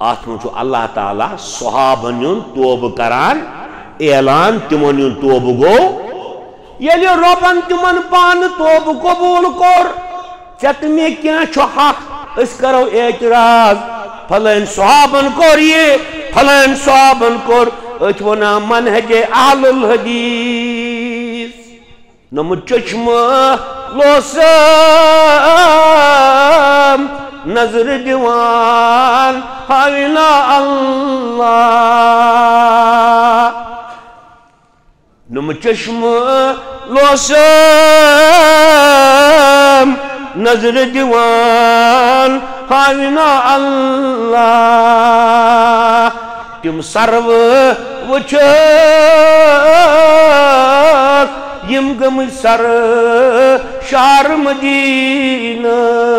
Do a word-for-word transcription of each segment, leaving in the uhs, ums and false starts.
आत्मचु अल्लाह ताला सहाबन तोब करान ऐलान तिमन तोब गो ये रबन तिमन पान तोब कबूल कोर चत मे क्या हक अस करो एतराज फलन सहाबन कोर ये फलन सहाबन कोर अच वना मनहज अहलुल हदीस नम चश्म लोसम नजर दीवान हाविला अल्लाह नम चश्म लोसम नजर दीवान हाविला अल्लाह तिम सर्व वुच यम गम सर शार मदीना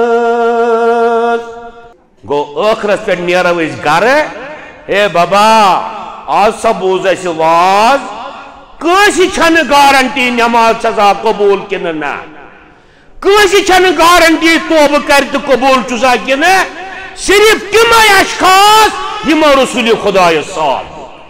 गो आखरत पे नेरो इस घर ए बाबा आज सब बोझ ऐसे वाज कैसी छन गारंटी नमाज सजा कबूल किन ना कैसी छन गारंटी तोब कर तो कबूल चुसा किन सिर्फ तिम अशखास यमो रसूल खुदा साथ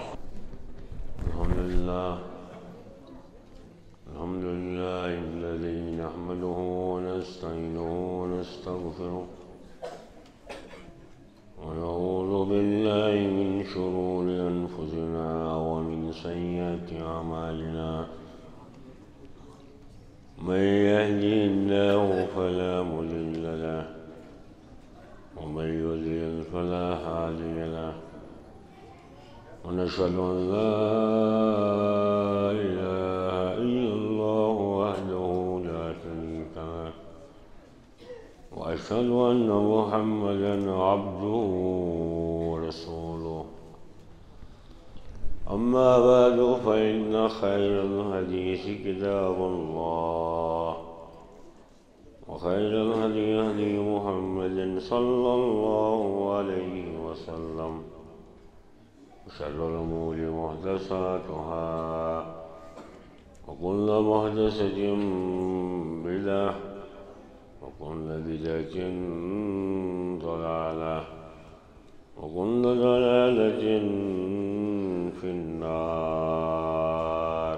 من يهدي الله فلا مضل له ومن يضلل فلا هادي له ونشهد أن لا إله إلا الله وحده لا شريك له وأشهد أن محمدا عبده ورسوله أما بعد فإن خير الحديث كتاب الله وخير الهدي هدي محمد صلى الله عليه وسلم وشر الأمور محدثاتها وكل محدثة بدعة وكل بدعة ضلالة وكل ضلالة في النار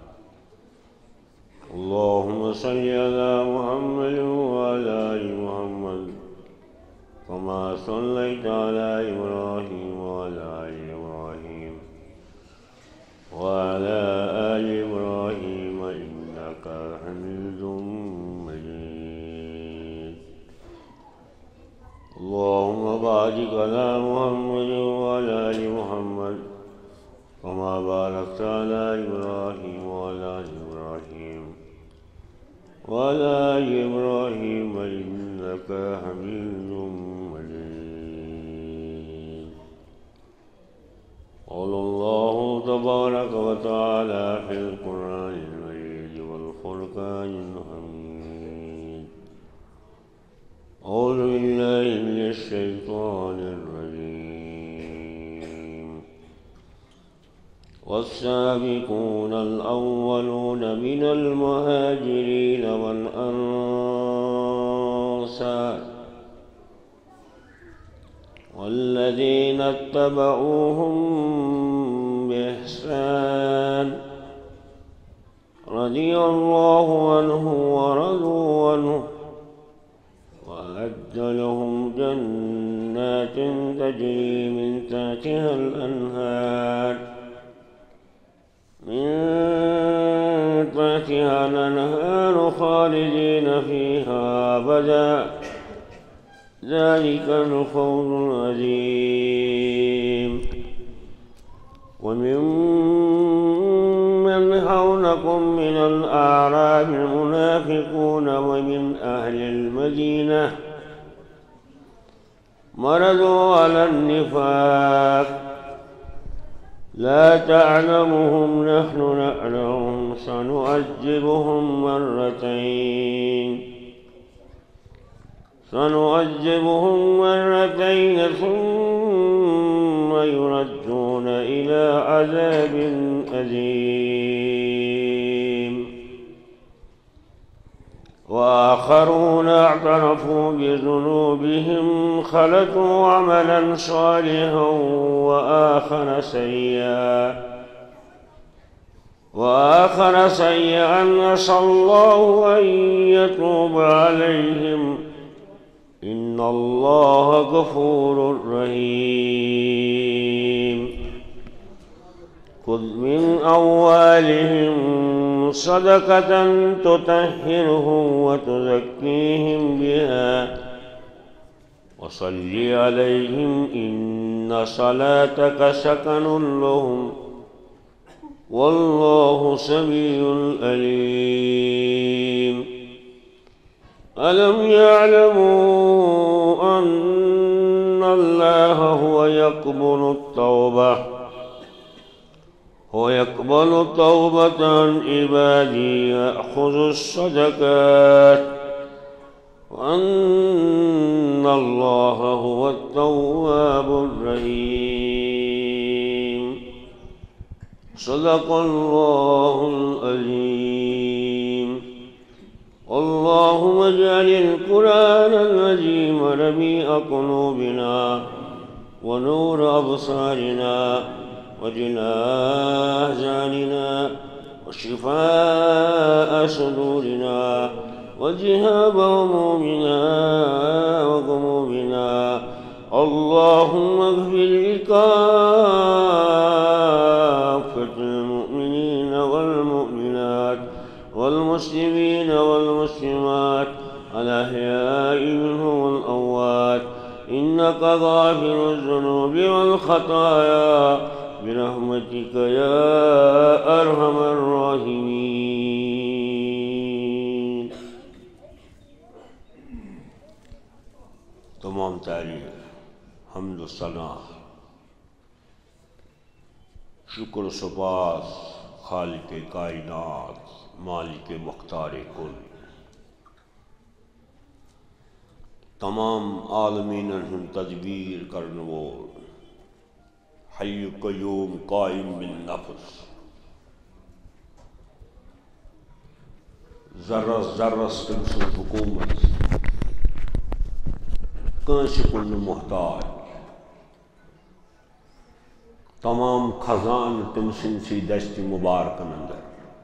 اللهم صل على محمد وعلى آل محمد كما صليت على إبراهيم وعلى آل إبراهيم وعلى آل إبراهيم إنك حميد مجيد اللهم بارك على محمد وعلى آل محمد كما باركت على إبراهيم وعلى آل إبراهيم وعلى آل إبراهيم إنك حميد مجيد قال الله تبارك وتعالى في القرآن المجيد والفرقان الحميد أعوذ بالله من الشيطان الرجيم والسابقون الأولون من المهاجرين والأنصار والذين اتبعوهم بإحسان رضي الله عنه ورضوا عنه وأعد لهم جنات تجري من تحتها الأنهار من تحتها الأنهار خالدين فيها أبدا ذلك الفوز العظيم وممن حولكم من الأعراب المنافقون ومن أهل المدينة مرضوا على النفاق لا تعلمهم نحن نعلمهم سنعذبهم مرتين سنعذبهم مرتين ثم يردون إلى عذاب أليم وآخرون اعترفوا بذنوبهم خلطوا عملا صالحا وآخر سيئا وآخر سيئا عسى الله أن يتوب عليهم إن الله غفور رحيم خذ من أموالهم صدقة تطهرهم وتزكيهم بها وصل عليهم إن صلاتك سكن لهم والله سميع عليم ألم يعلموا أن الله هو يقبل التوبة هو يقبل توبة عن عبادي يأخذ الصدقات وأن الله هو التواب الرحيم صدق الله العظيم اللهم اجعل القرآن العظيم ربيع قلوبنا ونور أبصارنا وجلاء أحزاننا وشفاء صدورنا وذهاب همومنا وغمومنا اللهم اغفر لكافة المؤمنين والمؤمنات والمسلمين والمسلمات الأحياء منهم والأموات إنك غافر الذنوب والخطايا برحمتك يا أرحم الراحمين. تمام تعریف حمد و ثنا شکر و سپاس خالق کائنات مالک مختار کل تمام عالمین ہن تدبیر کرن وول حی قیوم قائم بالنفس ذرہ ذرہ تم سن حکومت کنس کن محتاج تمام خزان تم سن سی دستی مبارکن اندر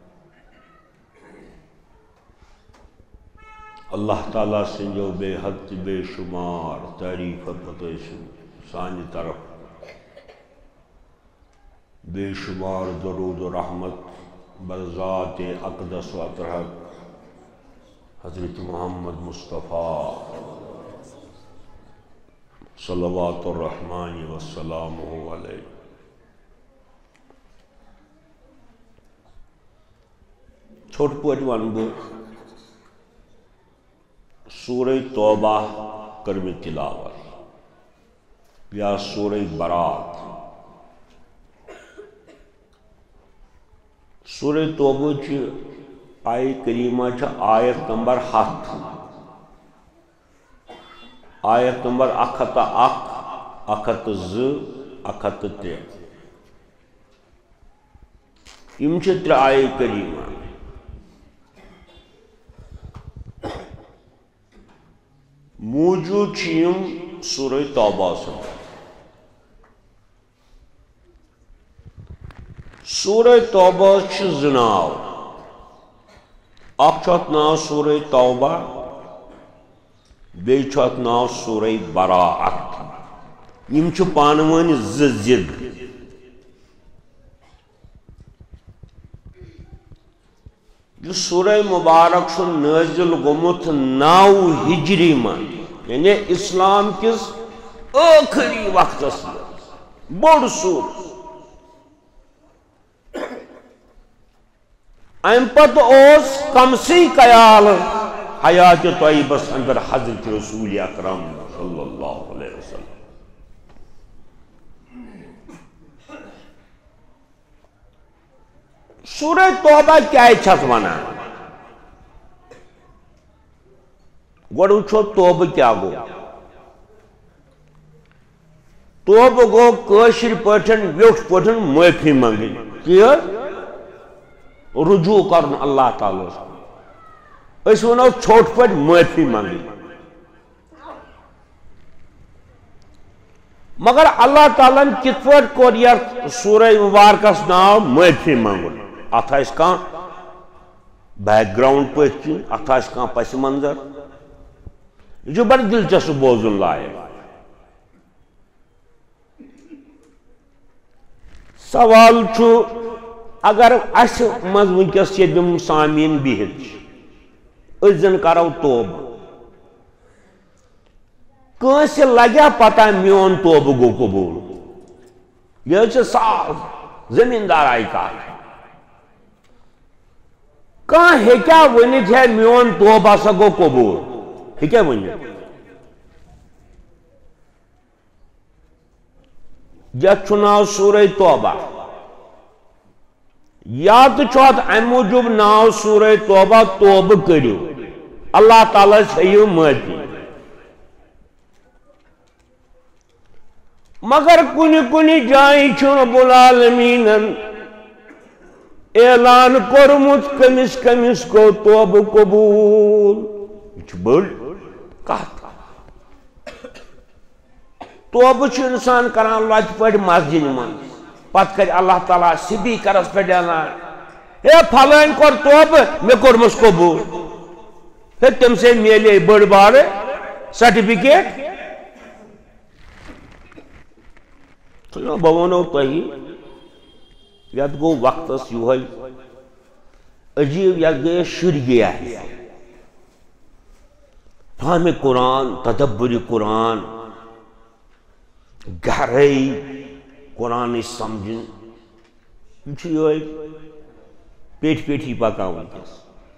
اللہ تعالیٰ سنجو بے حد بے شمار تعریف پتہ سانی طرف بے شمار درود و رحمت بذات اقدس و اطہر حضرت محمد مصطفیٰ صلوات الرحمن والسلام علیہ. چھوٹ پوٹ ونبو سورہ توبہ کرمی تلاوت یا سورہ برات. سورہ توبہ چی آئی کریمہ چا آیت نمبر ہاتھ آیت نمبر اکھت اک اکھت ز اکھت تے یم چھ تر آئی کریمہ موجود چیم سورہ توبہ سے. سورہ توبہ چھ زناو اک چھت ناو سورہ توبہ بے چھت ناو سورہ براعت. یم چھ پانوان زد جو سورہ مبارک سن نازل گمت نو ہجری من یعنی اسلام کس آخری وقت بڑ سور ام پت اوس کمسی قیال حیات طیبس اندر حضرت رسول اکرم صلی اللہ علیہ وسلم. سورہ توبہ کیا چھت ونا گوڑ وچھو توبہ کیا گو. توبہ گو کاشر پٹھن ویوٹ پٹھن معافی منگن کیا رجوع کرن اللہ تعالیٰ. اس ونو چھوٹ پٹ معافی مانگی مگر اللہ تعالیٰ کت پٹ کور یہ سورہ مبارکس ناو معافی مانگن ات آس کان بیک گراؤنڈ پت کن ات آس کان پس منظر یہ بڑا دلچسپ بوزن لائق سوال چھو اگر اس مز ونکس یم سامعین بہت اس زن کرو توب کنس لگیا پتہ میون توب گو قبول یہ صاف زمیندار آئی کار کان ہیکیا ونت ہے میون توب ہسا گو قبول ہیکیا ونت یہ چناو سورہ توبہ یا تو چھوت ام موجود ناو سورہ توبہ توب کریو اللہ تعالیٰ سیو معافی مگر کنی کنی جائیں چھو رب العالمین اعلان کرمت کمس کمس کو توب قبول یہ بڑ کہت توب چھ انسان کران لچ پٹ مسجد من پت کر اللہ تعالیٰ سیدھی کرس پہ ڈالان اے پھلائن کور توب میں کرمس قبول پھر تم سے میلے بڑ بار سرٹیفکیٹ تو بہ ونو تہی یت گو وقتس یہ عجیب یت گئے شر گیا فہم قرآن تدبر قرآن گہرائی قرآن سمجھن یہ پیٹ پیٹھی پکان ونکس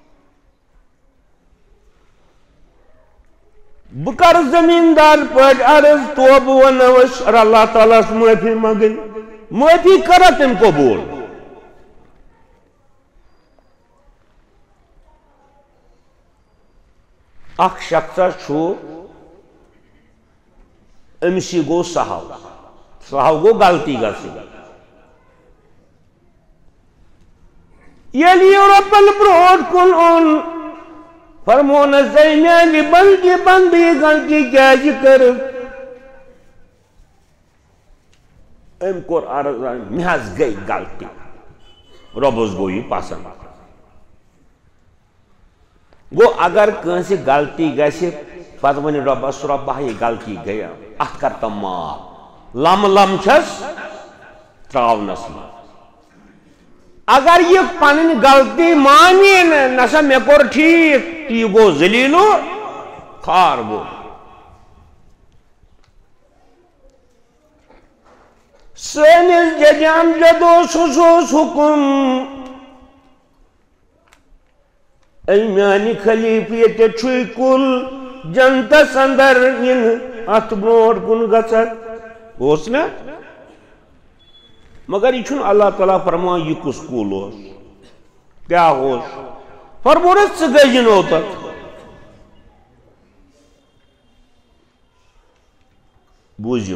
بہ کر زمیندار پٹ عرض توب ونوس اور اللہ تعالیٰ معافی مانگن معافی کرا تم قبول اخ شخصا چھو امسی گو سہو سہو گو غلطی گسی یلی رب البروٹ کن ان فرمون زینی بندی بندی غلطی کیاج کر ام کور عرض محض گئی غلطی ربس گو یہ پسند گو اگر کنسی غلطی گسی پتہ ون ربس ربہ یہ غلطی گیا ات کر تم معاف لم لم چھس تراونس من اگر یہ پنن غلطی مانی نسا مے کور ٹھیک تی گو ذلیلو خار گو سینس ججام جدو سوس حکم ای میانی خلیفیت چھوئی کل جنتس اندر ان ات بروٹ کن گژھت اوس نا مگر یہ چھن اللہ تعالیٰ فرمان یہ کس کول اوس کیا اوس فرمونس ژٕ گٔیہِ نہٕ تتھ بوٗزِو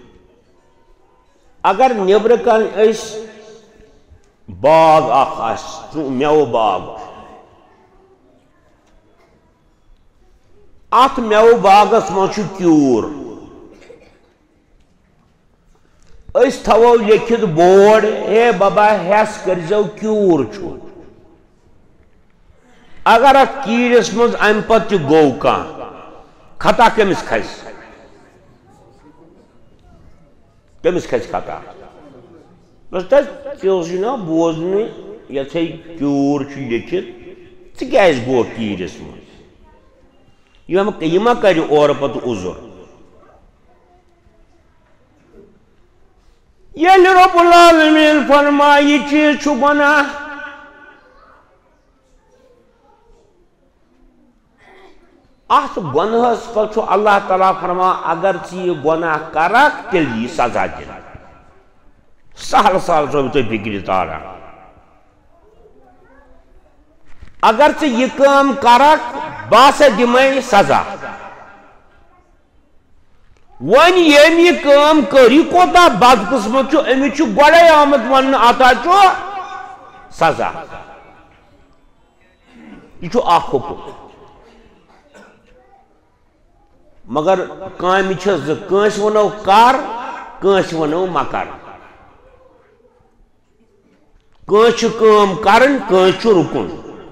اگر نیبرٕ کن أسۍ باغ اکھ آسہِ میوٕ باغ ات میوٕ باغس منٛز چھُ کیوٗر اس تھو لکھت بورڈ اے بابا ہیس کرزو کیور چھو اگر ات کیرس مز ام پت گو کان خطا کمس کھس کمس کھس خطا بس تس نا بوزن یتھے کیور چھ لکھت ثہ کیاز گو کیرس مز یہ ما کر اور پت عذر یل رب العالمین فرمائی یہ چیز چھو گناہ ات گناہس پہ چھو اللہ تعالیٰ فرما اگر ثہ یہ گناہ کرک تیل یہ سزا دن سہل سہل چھو تو فکر تارا اگر ثہ یہ کام کرک باس دمے سزا ون یم یہ کام کر یہ کوتا بد قسمت چھو امی چھو گوڑے آمد ون آتا چھو سزا یہ اخ حکم مگر کام زس ونو کر کنس ونو مکر کنس کام کرن کنس رکن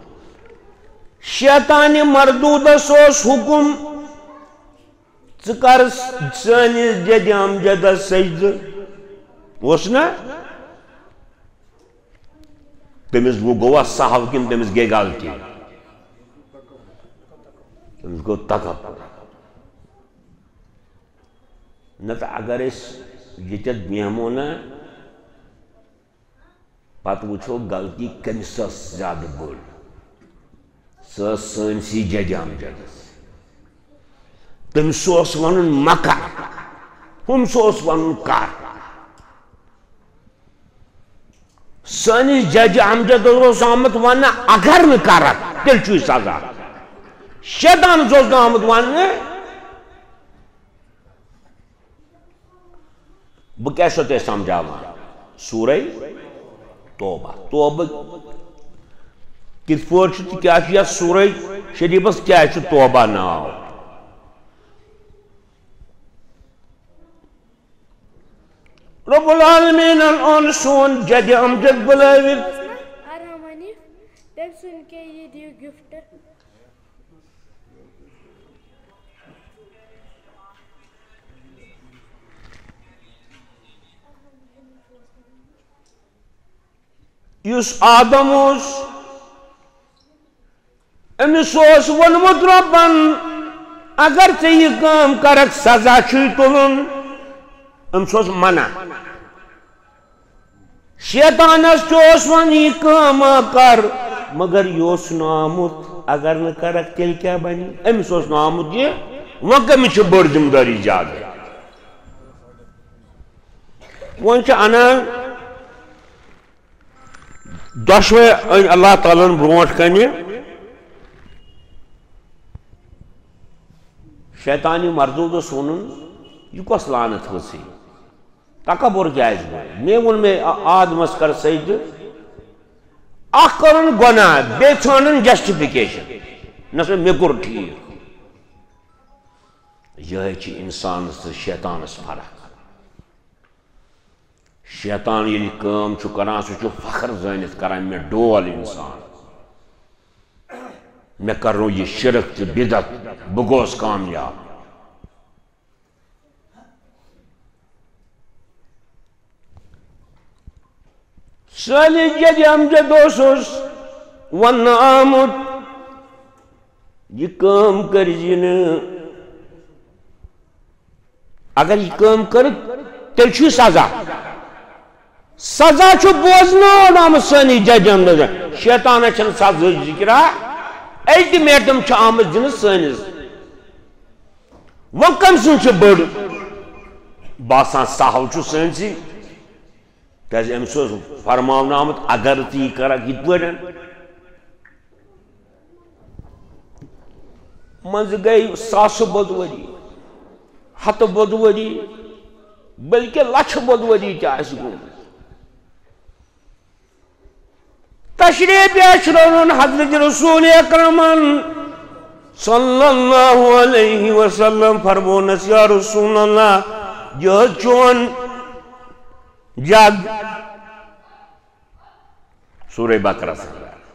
شیطان مردودس اوس حکم ژٕ کر سٲنِس جدِ امجدس سجدٕ اوس نا تٔمِس گوٚوا سہو کِنہٕ تٔمِس گٔے غلطی تٔمِس گوٚو تکبر نتہٕ اگر أسۍ ییٚتٮ۪تھ بیٚہمو نا پتہٕ وٕچھو غلطی کٔمِس ٲس زیادٕ بٔڑ سۄ ٲس سٲنۍسٕے جدِ امجدس تٔمِس اوس ونُن مکر ہُمِس اوس ونُن کر سٲنِس جدِ امجدس اوس آمُت وننہٕ اگر نہٕ کرکھ تیٚلہِ چھُے سزا شیطانس اوس نہٕ آمُت وننہٕ بہٕ کیٛاہ چھُسو تۄہہِ سمجھاوان سورہ توبہ توبہ کِتھ پٲٹھۍ چھُ تہٕ کیٛاہ چھُ یتھ سورہ شریٖفس کیٛازِ چھُ توبہ ناو رب العالمین اوٚن سون جدِ امجد بُلٲوِتھ آرام حنیٖف تٔمۍ سُنٛد کیٛاہ یہِ دِیِو گفٹ یُس آدم اوس أمِس اوس ووٚنمُت رۄبن اگر ژےٚ یہِ کٲم کرکھ سزا چھُے تُلُن أمِس اوس منع شیطانس تہِ اوس وۄنۍ یہِ کٲم ما کر مگر یہِ اوس نہٕ آمُت اگر نہٕ کرکھ تیٚلہِ کیٛاہ بنہِ أمِس اوس نہٕ آمُت یہِ وۄنۍ کٔمِس چھِ بٔڑ ذمہٕ دٲری زیادٕ وۄنۍ چھِ انان دۄشوے أنۍ اللہ تعالیٰ ہن برونٛٹھ کنہِ شیطانِ مردوٗدس ووٚنُن یہِ کۄس لعنت ؤژھٕے تکبر کیٛازِ گوٚو مےٚ ووٚن مےٚ آدمس کر سجدٕ اکھ کوٚرُن گۄناہ بیٚیہِ ژھانڈٕن جسٹِفِکیشن نہ سا مےٚ کوٚر ٹھیٖک یِہوٚے چھِ انسانس تہٕ شیطانس فرق شیطان ییٚلہِ کٲم چھُ کران سُہ چھُ فخر زٲنِتھ کران مےٚ ڈول انسان مےٚ کرنو یہِ شرک تہٕ بدعت بہٕ گوس کامیاب سٲنِس جدِ امجدس اوس وننہٕ آمُت یہِ کٲم کٔرزِ نہٕ اگر یہِ کٲم کٔرٕکھ تیٚلہِ چھُے سزا سزا چھُ بوزناوُن آمُت سٲنِس جدِ امجدس شیطانس چھنہٕ سزہٕچ ذِکرا الٹِمیٹم چھُ آمُت دِنہٕ سٲنِس وۄنۍ کٔمۍ سُنٛد چھُ بٔڑ باسان سہل چھُ سٲنۍسٕے کیٛازِ أمِس اوس فرماونہٕ آمُت اگر ژٕ یہِ کرکھ یِتھ پٲٹھۍ منٛزٕ گٔے ساسہٕ بوٚد ؤری ہتہٕ بوٚد ؤری بلکہِ لچھٕ بوٚد ؤری تہِ آسہِ گوٚمُت تشریف اشرون حضرت رسول اکرمن صلی اللہ علیہ وسلم فرمونس یا رسول اللہ یہ چون جد سورہ بقرہ سے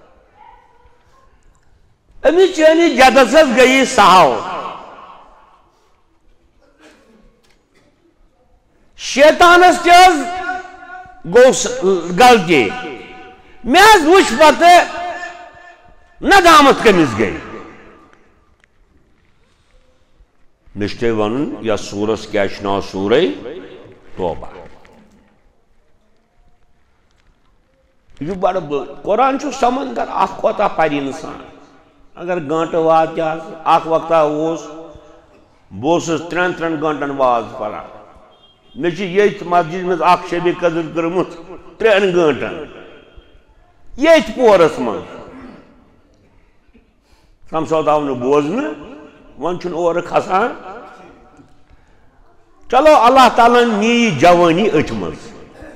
امی چونی جدسس گئی سہو شیطانس تیز گو غلطی میں از وچ پتہ ندامت کمس گئی مشتے ونن یا سورس کیا ناو سورہ توبہ یہ بڑا قرآن چھو سمندر اخ کوتا پری انسان اگر گانٹہ واد اخ وقتا اوس بوسس ترین ترین گانٹن واز پڑا میں یہ مسجد میں اخ شبی قدر کرمت ترین گانٹن یہ پورس من تم سات آو بوزن ون چھن اور کھسان چلو اللہ تعالیٰ نی جوانی اچھ مز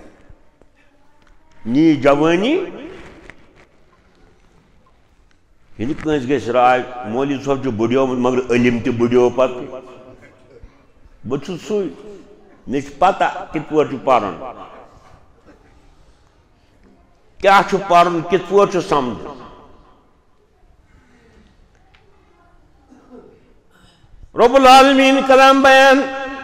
نی جوانی یعنی کنس گیس رائے مولی صاحب جو بڑیو مگر علم تی بڑیو پت بچو سوئی نیچ پتا کت پور چو پارن کیا چھو پارن کت پور چو سمجھ رب العالمین کلام بیان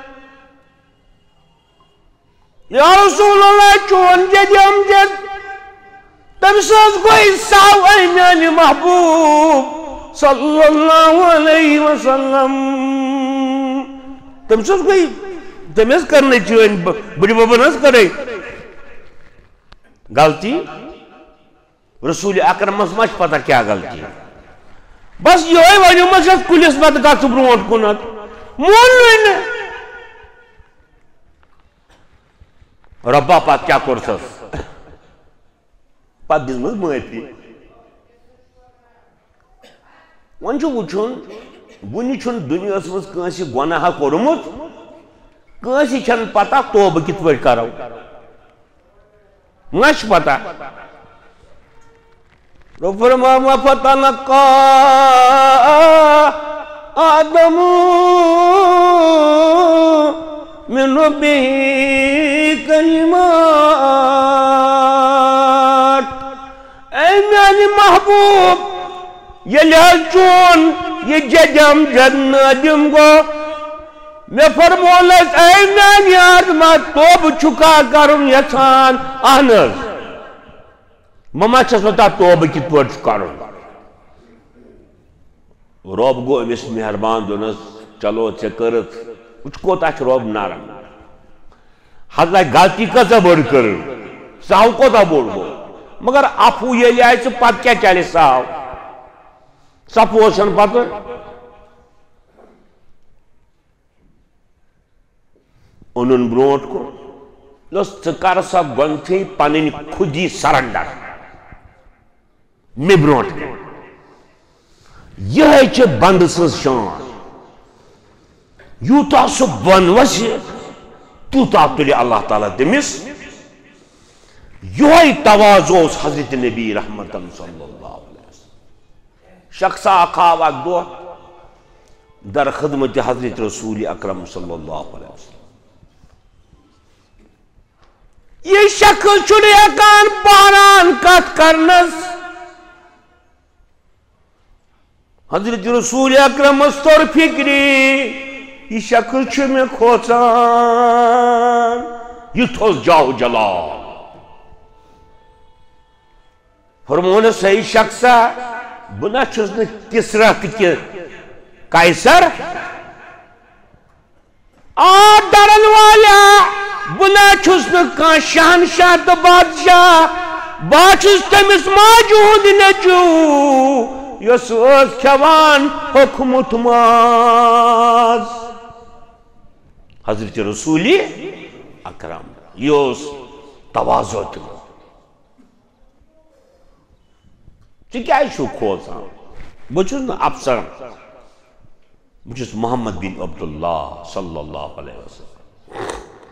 یا رسول اللہ چون جد امجد تم ساز کوئی ساو اے میانی محبوب صلی اللہ علیہ وسلم تم ساز کوئی تمیز کرنے چون بڑی بابنس کرے غلطی رسول اکرم مچ پتہ کیا غلطی بس یہ ونیو مجھے کلیس مت گا ث برونٹ کنت مون ربا پات کیا کرسس پات دس مز معافی ون وچن ون دنیا مز کنس گناہ کورمت کنس چھن پتہ توبہ کت پہ کرو مش پتہ رب فرما وفتلقى آدم من ربه كلمات اے میانی محبوب یہ لحل چون یہ ججم جد نادم گو میں فرمولت اے میانی آدمہ توب چکا کرن یسان آنر مما چھس بتا توبہ کت پور کرن رب گو امس مہربان دونس چلو ژے کرت وچ کوتا چھ رب نرم حضرت غلطی کسا بڑ کر ساو کوتا بوڑ گو مگر آفو یہ لیا ہے پت کیا چلے ساو سپو اوسن پت انن برونٹ کو لس ژٕ کر سا گۄڈنیتھٕے پنٕنۍ خودی سرنڈر مے برونٹ یہ چھ بند سز شان یوتا سو بن وسی توتا تلی اللہ تعالیٰ دمس یہ تواضع حضرت نبی رحمت صلی اللہ علیہ وسلم شخصا اخاو اک دو در خدمت حضرت رسول اکرم صلی اللہ علیہ وسلم یہ شخص چھنے اکان پاران کت کرنس حضرت رسول اکرم استور فکری یہ شخص چھ میں کھوچان یہ تھوز جاؤ جلال فرمون صحیح شخصا بنا چھوزنے کسرا تکی قیصر آد درن والا بنا چھوزنے کان شہنشاہ تو بادشاہ باچھوز تمس موجود نچو یس اوز کھوان حکمت ماز حضرت رسولی اکرم یوس تواضع تم چی کیا شو کھوزا بچوز نا افسر بچوز محمد بن عبداللہ صلی اللہ علیہ وسلم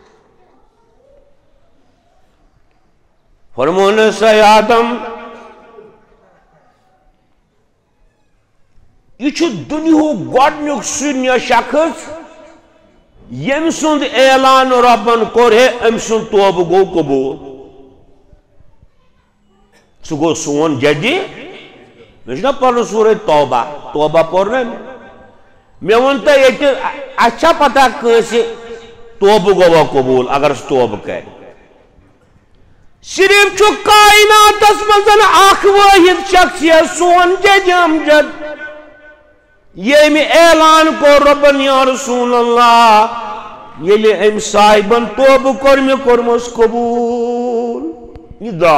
فرمون سے آدم یہ چھو دنیا گوڑنیک سنیا شخص یم سند اعلان ربن کور ہے ام سند توب گو قبول سو گو سون جدی میں چھنا پڑھنا سورہ توبہ توبہ پڑھنا میں ونتا یہ اچھا پتا کیسے توب گو قبول اگر اس توب کرے صرف چھو کائنات اسمزن آخ واحد شخص یہ سون جد امجد یہ میں اعلان کو ربن یا رسول اللہ یہ لئے ام صاحبن توب کرمی کرمس قبول یہ دا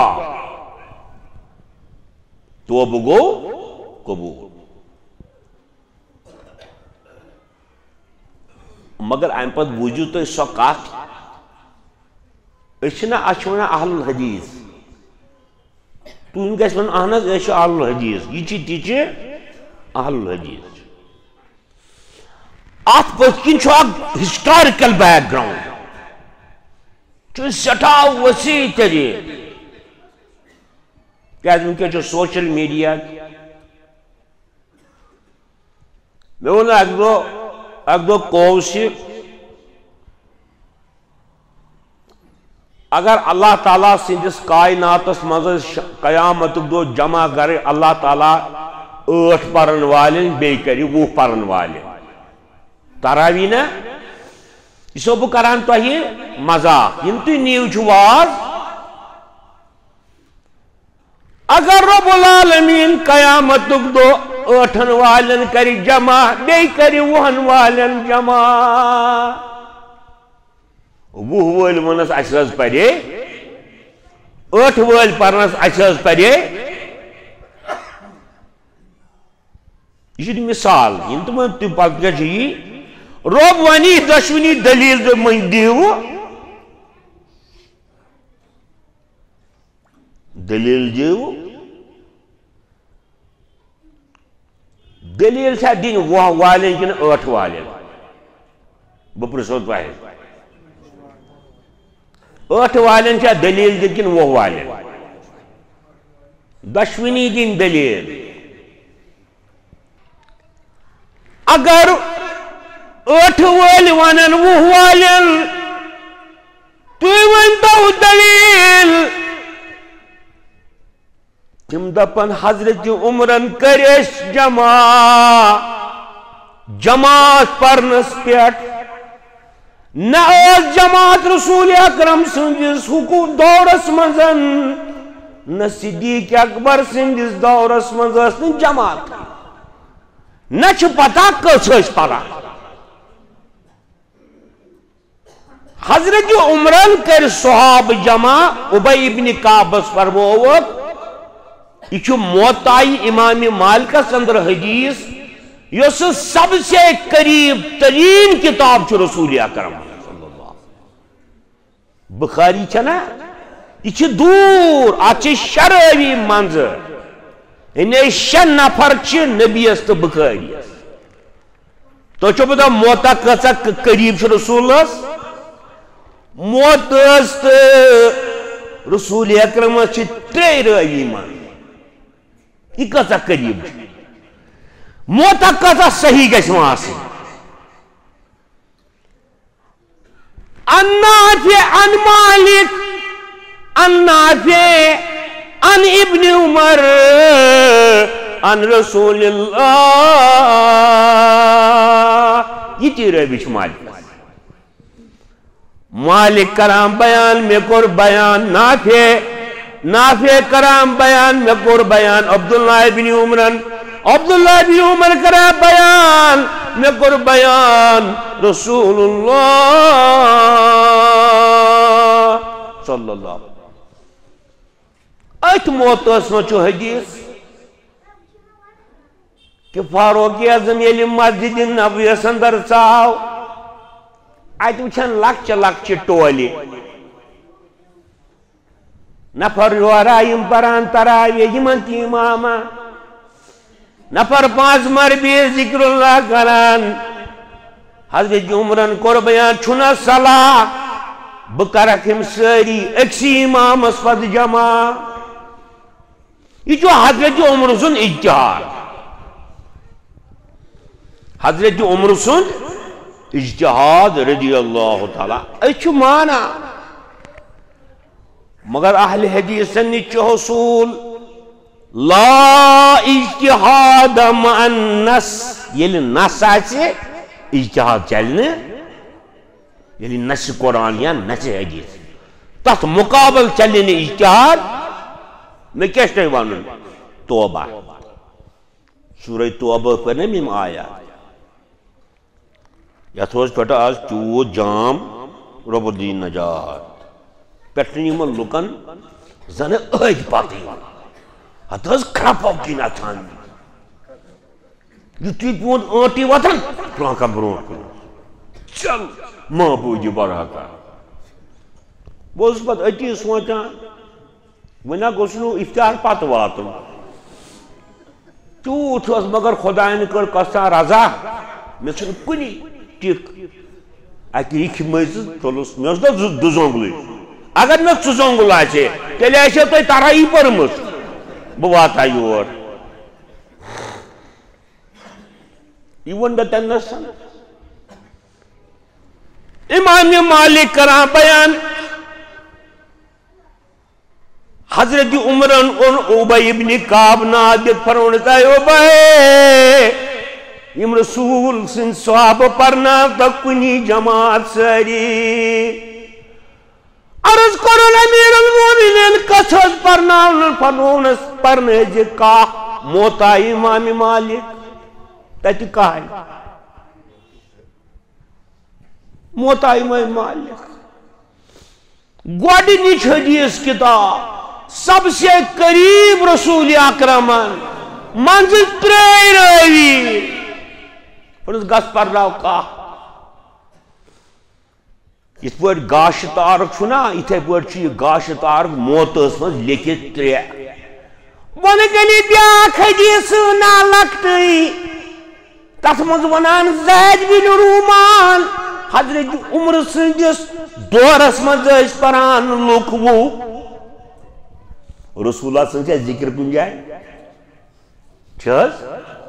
توب گو قبول مگر ام پت بوجھو تو اس وقت اشنا اشونا اہل الحدیث تو ان کا اسمن احناز ایشو اہل الحدیث یہ چی تیچے اہل الحدیث آت پتکین چھو آگ ہسٹوریکل بیک گراؤنڈ چھو سٹھا وسیع تجھے کہ ان کے جو سوشل میڈیا میں وہ اک دو اک دو کوسی اگر اللہ تعالیٰ سندس کائناتس مز قیامت دو جمع کرے اللہ تعالیٰ ٲٹھ پرن والن بیٚیہِ کرِ وُہ پرن والن تراوی نا یہ چھُسو بہٕ کران تۄہہِ مذاق یِم تُہۍ نِیِو چھِو واز اگر رب العالمین قیامت دو ٲٹھن والن کرِ جمع بیٚیہِ کرِ وُہن والن جمع وہ وٲلۍ ووٚننس اَسہِ حظ پرے ٲٹھ وٲلۍ پرنس اَسہِ حظ پرے یہ چھِ مثال یم تِمن تہِ پتہٕ کیٛاہ چھِ یی رب ونی دۄشوٕنی دلیٖل دوٚپمَے دِیِو دلیٖل دِیِو دلیٖل چھا دِنۍ وُہ والٮ۪ن کِنہٕ ٲٹھ والٮ۪ن بہٕ پرٕژھو تۄہہِ ٲٹھ والٮ۪ن چھا دلیٖل دِنۍ کِنہٕ وُہ والٮ۪ن دۄشوٕنی دِنۍ دلیٖل اگر ٲٹھ وٲلۍ ونن وُہ والٮ۪ن تُہۍ ؤنۍتو دلیٖل تِم دپن حضرت عمرن کٔرۍ أسۍ جمع جماعت پرنس پٮ۪ٹھ نہ ٲس جماعت رسول اکرم سٕنٛدِس حکوٗم دورس منٛز نہ صدیق اکبر سٕنٛدِس دورس منٛز ٲس نہٕ جماعت نہ چھُ پتہ کٔژ ٲسۍ پران حضرت عمرن کٔرۍ صحابہٕ جمع ابی ابن کعبس فرمووُکھ یہ چھُ موطائی امام مالکس اندر حدیث یُس سب سے قریب ترین کتاب چھُ رسول اکرم بخاری چھنا یہ چھِ دوٗر اتھ چھِ شےٚ رٲوی منٛزٕ یعنی شےٚ نفر چھِ نبیس تہٕ بخاریس تُہۍ چھِو بہٕ دپان موتا کۭژاہ قریب چھِ رسولس موت ٲس تہٕ رسول اکرمس چھِ ترٛےٚ رٲوی منٛز یہ کۭژاہ قریب چھِ موتا کۭژاہ صحیح گژھِ وۄنۍ آسٕنۍ عن نافع عن مالک عن نافع عن ابن عمر عن رسول اللہ یہ تی رٲوی چھُ مالک مالک کران بیان مےٚ کوٚر بیان نافع نافع کران بیان مےٚ کوٚر بیان عبداللہ ابن عمرن عبداللہ ابن عمر کران بیان مےٚ کوٚر بیان رسول اللہ صلی اللہ اتھ موتس منٛز چھُ حدیث کہ فاروق اعظم ییٚلہِ مسجد نبویس اندر ژاو اتہِ وٕچھن لۄکچہِ لۄکچہِ ٹولہِ نفر یورا یِم پران تراویح یِمن تہِ اماما نفر پانٛژھ مربی ذکر اللہ کران حضرت عمرن کوٚر بیان چھُنہ صلاح بہٕ کرکھ یِم سٲری أکسٕے امامس پتہٕ جمع یہ چھُ حضرت عمر سُنٛد اجتہاد حضرت عمر سُنٛد اجتہاد رضی اللہ تعالیٰ أسۍ چھِ مانان مگر اہل حدیثن نِش چھُ حصوٗل لا اجتہاد مع النص ییٚلہِ نص آسہِ اجتہاد چلہِ نہٕ ییٚلہِ نص قرآن یا نص حدیث تتھ مقابل چلہِ نہٕ اجتہاد مےٚ کیٛاہ چھُ تۄہہِ ونُن توبہ سورہ توبہ پٔر نا یِم آیات یتھ اوس پٮ۪ٹھٕ آز تیوٗت جام رۄب الدیٖن نجات پٮ۪ٹھٕ یِمن لُکن زنہٕ أدۍ پتہٕ یِوان ہتھ حظ کھرٛپو کِنۍ اژان یُتھُے پیوٚن ٲنٹی وۄتھان پرٛانٛکھا برٛونٛٹھ کُن چل محبوٗدِ برحقہ بہٕ اوسُس پتہٕ أتی سونٛچان وۄنۍ ہا گوٚژھ نہٕ اِفتِحار پتہٕ واتُن تیوٗت اوس مگر خۄداین کٔر کۄسان رضا مےٚ ژھُن کُنی ٹِک اکہِ یِکھِ مٔنٛزۍ تُلُس مےٚ اوس نا زٕ زۄنٛگلٕے اگر مےٚ ژٕ زۄنٛگُل آسہِ ہے تیٚلہِ آسہِ ہے تۄہہِ ترٲیی پٔرمٕژ بہٕ واتہٕ ہا یور یہ ون بتنس امام مالک کران بیان حضرت عمرن ان عبی ابن کعب نادت فرمونس اے عبی یم رسول سن صحابہ پرنا تک کنی جماعت ساری عرض کرن امیر المومنین کسز پرنا فرمونس پرنے جی کاہ موتا امام مالک تیتی کاہ موتا امام مالک گوڑی نیچ حدیث کتاب سب سے قریب رسول اکرمن منزل ترے روی فرض گس پر راو کا اس پر گاش تارک چھنا اتھے پر چی گاش تارک موت اس میں لکھت ترے ون گلی بیاک حدیث نا لکتی تس مز ونان زید بن رومان حضرت عمر سندس دورس مز اس پران لکھو رسول اللہ صلی اللہ علیہ وسلم ذکر کن جائے چھز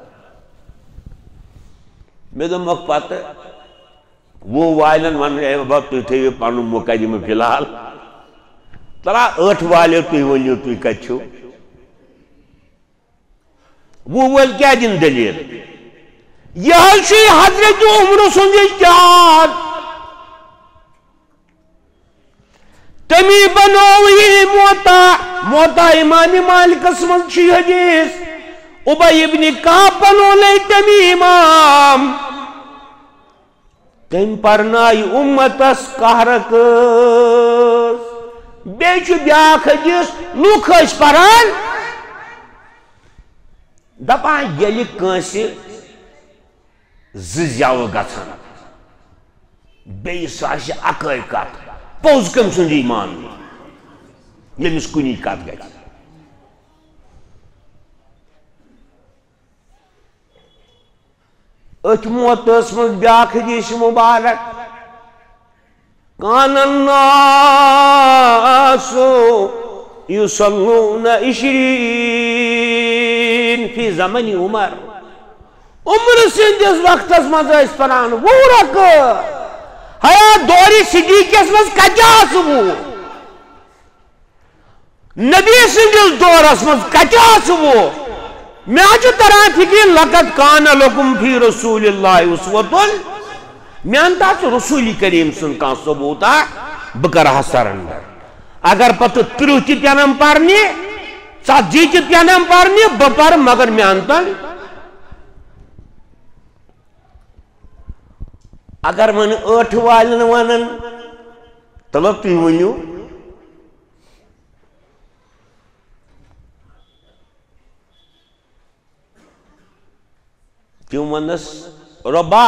میں تو مک پاتا وہ وائلن ون اے بابا تو تھے یہ پانو مقدمہ فی الحال ترا اٹھ والے تو ونیو تو کچھو وہ ول کیا دن دلیل یہ شی حضرت عمر سن اجتہاد تمی بنوی موتا موتا امام مالک اسمت چی حدیث عبی ابن کعب بنو لئی تمی امام تم پرنائی امت اس کہرک بیچو بیاک حدیث لوک اس پران دپان یلی کنسی زیاو گھن بیس آشی اکائی کت پوز کم سن ایمان یمس کنی کت گئی ات موت اسمت بیاک حدیث مبارک کان الناس یصلون عشرین فی زمن عمر عمر سندس وقت مز اس پران وہ رک حیات دوری صدیق اس مز کچاس وہ نبی سندس دور اس مز کچاس وہ میں آجو تران فکر لقد کان لکم فی رسول اللہ اسوتن میں انتا چو رسول کریم سن کان ثبوتا بکرہ سرندر اگر پتو تروہ چی پیانم پارنی ساتھ جی چی پیانم پارنی بپر مگر میں انتا اگر من اٹھ والن ونن طلب تی ونیو کیوں ونس ربا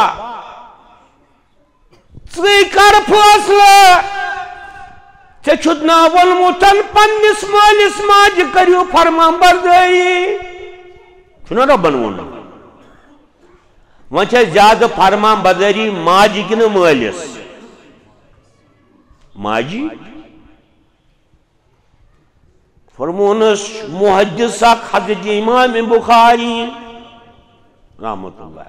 ژٕ کر فٲصلہٕ ژےٚ چھُتھ نا ووٚنمُتن پننِس مٲلِس ماجہِ کٔرِو فرمان بردٲری چھُنا رۄبن ووٚنمُت وۄنۍ چھےٚ زیادٕ فرمان بردٲری ماجہِ کِنہٕ مٲلِس ماجہِ فرمونس محدث اکھ حضرت امام بخاری رحمت اللہ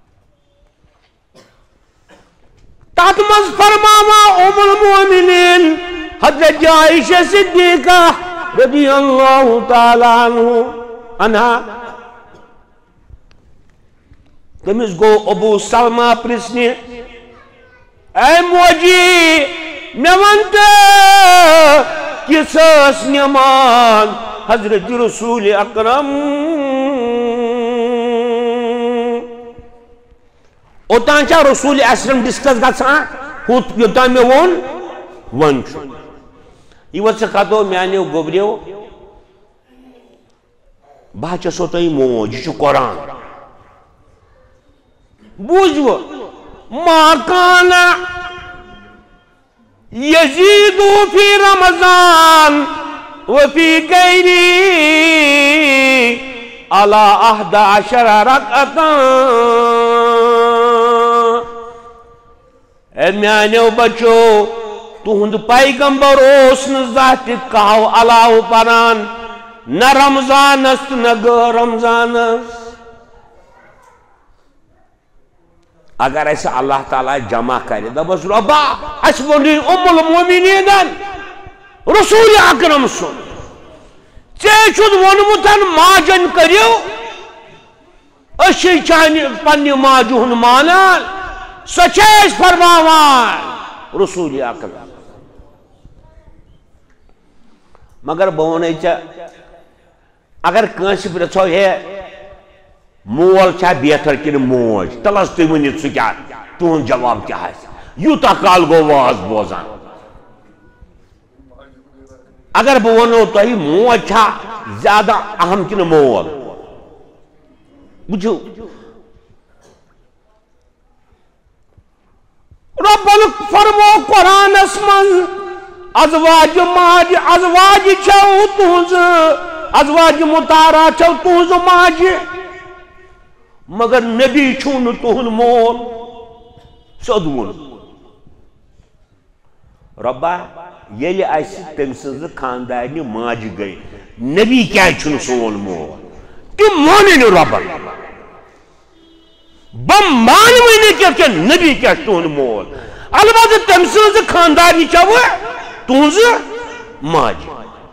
تات مز فرماوا ام المؤمنین حضرت عائشہ صدیقہ رضی اللہ تعالی عنہ عنہا تمس گو ابو سلمہ پرسنی اے موجی مے ونت کس ٲس نمان حضرت رسول اکرم اوتان چھا رسول اسلم ڈسکس گژھان ہُتھ یوتان مےٚ ووٚن وۄنۍ چھُ یہِ وۄنۍ ژٕ کھتو میانیو گوٚبریو بہٕ حظ چھسو تۄہہِ موج یہِ چھُ قرآن بوٗزِو ما کان یزیدُ فی رمضان وفی غیری علی احد عشر رکعتاً اے میانیو بچو تہند پیغمبر اوس نہ زانٛہہ تہِ کہو علاوٕ پران نہ رمضانس تہٕ نہ غٲر رمضانس اگر ایسے اللہ تعالیٰ جمع کرے دبس ربا اس ونی ام المومنین رسول اکرم سن ژے چھُتھ ووٚنمُتن ماجن کٔرِو أسۍ چھِ چانہِ پننہِ ماجہِ ہُنٛد مانان سۄ چھےٚ أسۍ فرماوان رسول اکرم مگر بہٕ وَنَے ژےٚ اگر کٲنٛسہِ پرٛژھو ہے مول چھا بہتر کِنہٕ موج تل حظ تُہۍ ؤنِو سُہ کیٛاہ تُہُنٛد جواب کیٛاہ آسہِ یوٗتاہ کال گوٚو واز بوزان اگر بہٕ وَنو تۄہہِ موج چھا زیادٕ اہم کِنہٕ مول بوٗزِو رۄبن فرمو قرآنس منٛز ازواجہِ ماجہِ ازواجہِ چھَو تُہٕنٛزٕ ازواجہِ مُطہرہ چھَو تُہٕنٛزٕ ماجہِ مگر نبی چھُو نہٕ تُہُنٛد مول سیوٚد ووٚن رۄبا ییٚلہِ اَسہِ تٔمۍ سٕنٛزٕ خاندارنہِ ماجہِ گٔے نبی کیٛازِ چھُنہٕ سون مول تِم مانٕے نہٕ رۄبن بہٕ مانوٕے نہٕ کیٚنٛہہ کہِ نبی کیٛاہ چھُ تُہُنٛد مول البتہٕ تٔمۍ سٕنٛزٕ خاندارنہِ چھَوٕ تُہٕنٛزٕ ماجہِ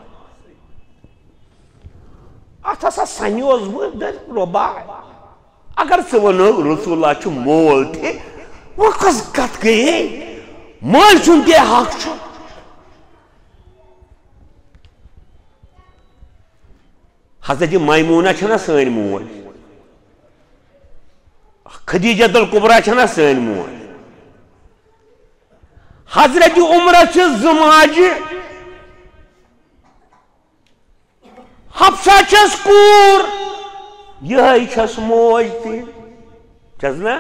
اتھ ہسا سنیوس بہٕ رۄبا اگر ژٕ وَنو رسول اللہ چھُ مول تہِ وۄنۍ کۄس کتھ گٔیے مٲلۍ سُنٛد تہِ حق چھُ حضرت میمونہ چھنا سٲنۍ موج خدیجۃ الکبریٰ چھنا سٲنۍ موج حضرت عمرس چھِ زٕ ماجہِ حفصہ چھس کوٗر یِہے چھس موج تہِ چھس نا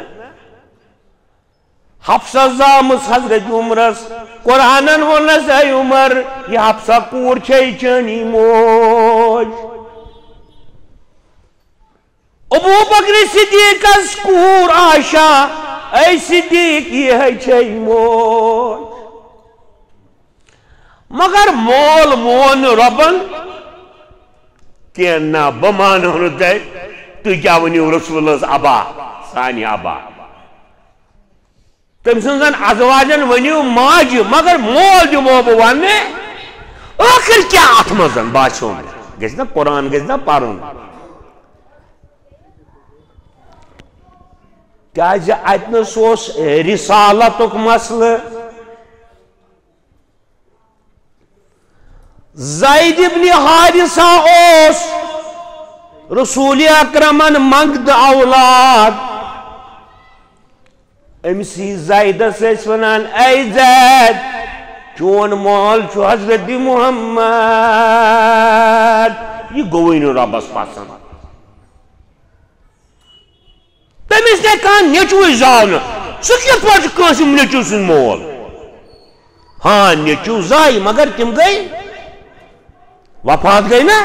حفصہ زامٕژ حضرت عمرس قرآنن ووٚننس اے عمر یہِ حفصہ کوٗر چھے چٲنی موج ابو بکر صدیقس کوٗر عائشہ اے صدیق یِہے چھے موج مگر مول مون نہٕ رۄبن کینٛہہ نہ بہٕ مانو نہٕ تۄہہِ تُہۍ کیٛاہ ؤنِو رسولس ابا سانہِ ابا تٔمۍ سٕنٛزن ازواجن ؤنِو ماجہِ مگر مول دِمو بہٕ وننہٕ ٲخر کیٛاہ اتھ منٛز باسیو مےٚ گژھِ نا قرآن گژھِ نا پرُن کیٛازِ اتنس اوس رسالتُک مسلہٕ زید ابن حارثہ اوس رسول اکرمن منگد اولاد امسی زیدس ٲسۍ ونان اے زید چون مول چھُ حضرت محمد یہِ گوٚوٕے نہٕ رۄبس پسنٛد تٔمِس نے کانٛہہ نیٚچوٕے زاو نہٕ سُہ کِتھ پٲٹھۍ چھُ کٲنٛسہِ نیٚچوٗ سُنٛد مول ہاں نیٚچوٗ زایہِ مگر تِم گٔے وفات گئی نا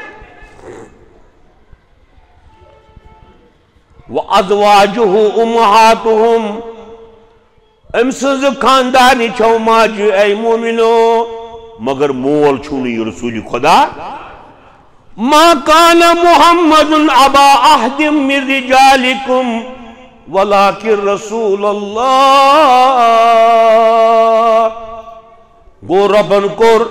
وَأَزْوَاجُهُ أُمَّهَاتُهُمْ أمۍ سٕنٛزٕ خاندارنہِ چھَو ماجہِ اے مومنو مگر مول چھُنہٕ یہِ رسول خدا ما كان محمد أبا أحد من رجالكم ولكن رسول الله گو ربن کوٚر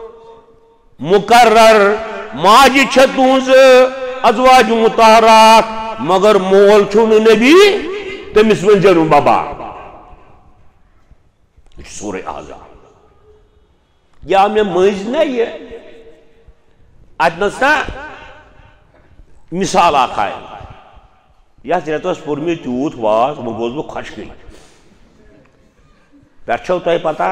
مقرر ماجہِ چھےٚ تُہٕنٛزٕ ازواج مطہرات مگر مول چھُنہٕ نبی تٔمِس ؤنۍزیو نہٕ بابا یہِ چھُ سورے اعظام یہِ آو مےٚ مٔنٛزۍ نا یہِ اتنس نا مثال اکھ آیہِ یتھ رٮ۪تس پوٚر مےٚ تیوٗت واز وۄنۍ گوٚوُس بہٕ خۄشکٕے پٮ۪ٹھٕ چھو تۄہہِ پتہ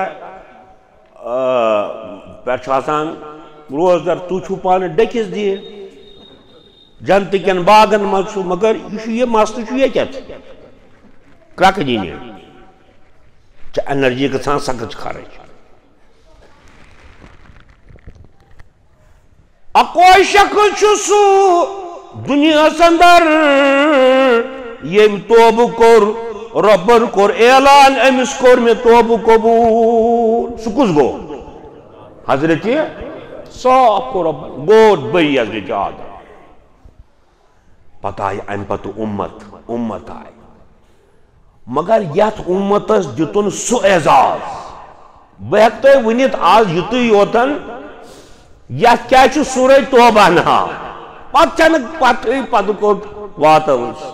پٮ۪ٹھٕ چھُ آسان روزدر تُہۍ چھُو پانہٕ ڈٔکِس دِیِتھ جنتہٕ کٮ۪ن باغن منٛز چھُ مگر یہِ چھُ یہِ مسلہٕ چھُ ییٚتٮ۪تھ کرٛکہٕ دِنہِ چھِ اٮ۪نرجی گژھان سخت خرٕچ اکوے شخص چھُ سُہ دُنیاہس انٛدر ییٚمۍ توبہٕ کوٚر رۄبن کوٚر اعلان أمِس کوٚر مےٚ توبہٕ قبوٗل سُہ کُس گوٚو حضرت صاف کوٚر رۄبن گوٚو بٔری حضرت آدم پتہٕ آیہِ امہِ پتہٕ اُمت اُمت آیہِ مگر یت امتس دتن سو اعزاز بہ ہیک تہ ونت آج یتُے یوتن یت کیا چھ سورہ توبہ ناو پتہ چھنہ پتہ پتہ کوت واتو أسۍ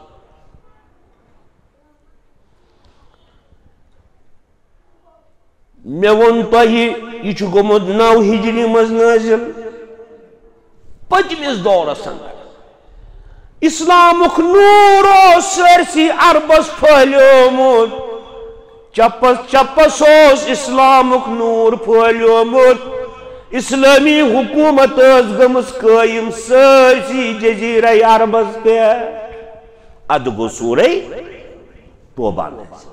مے وون تۄہہِ یہ چھ گوٚمُت نو ہجری مز نازل پٔتمِس دورس اندر اسلامک نور اوس سٲرسٕے عربس پھہلیومُت چپس چپس اوس اسلامک نور پھہلیومُت اسلامی حکومت ٲس گٔمٕژ قٲیِم سٲرسٕے جزیرہ عربس پٮ۪ٹھ ادٕ گوٚو سورہ توبہ نازل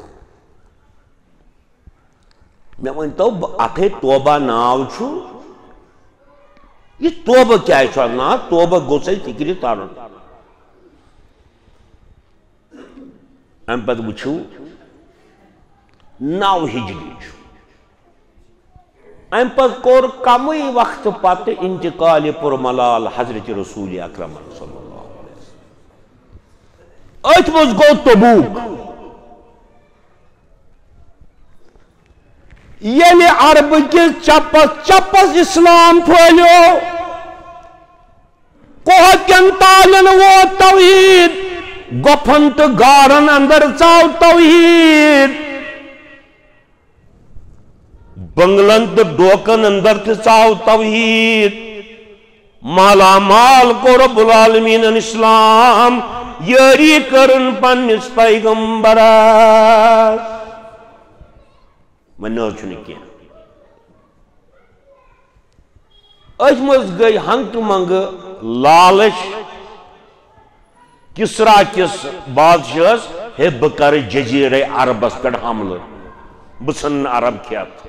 مے ؤنتو اتھے توبہ ناو چھُ یہ توبہ کیا ہے ناو توبہ گوٚژھ اَسہِ فکرِ ترُن ام پتہٕ وٕچھِو نو ہجری چھُ ام پتہٕ کوٚر کمٕے وقتہٕ پتہٕ انتقالِ پُرملال حضرت رسول اکرم صلی اللہ علیہ وسلم أتھۍ منٛز گوٚو تبوک ییٚلہِ عرب کِس چپس چپس اسلام پھہلیو کوہ کٮ۪ن تالٮ۪ن ووت توحید گۄپھن تہٕ غارن اندر ژاو توحید بنگلن تہٕ ڈوکن اندر تہِ ژاو توحید مالا مال کوٚر رب العالمیٖنن اسلام یٲری کٔرٕن پننِس پیغمبرس وۄنۍ نہ حظ چھُنہٕ کینٛہہ أتھۍ منٛز گٔے ہنگتہٕ منگہٕ لالچ کسرا کس بادشاہس ہے بہٕ کرٕ جزیرہ عربس پٮ۪ٹھ حملہٕ بہٕ ژھٕنن عرب کھٮ۪تھ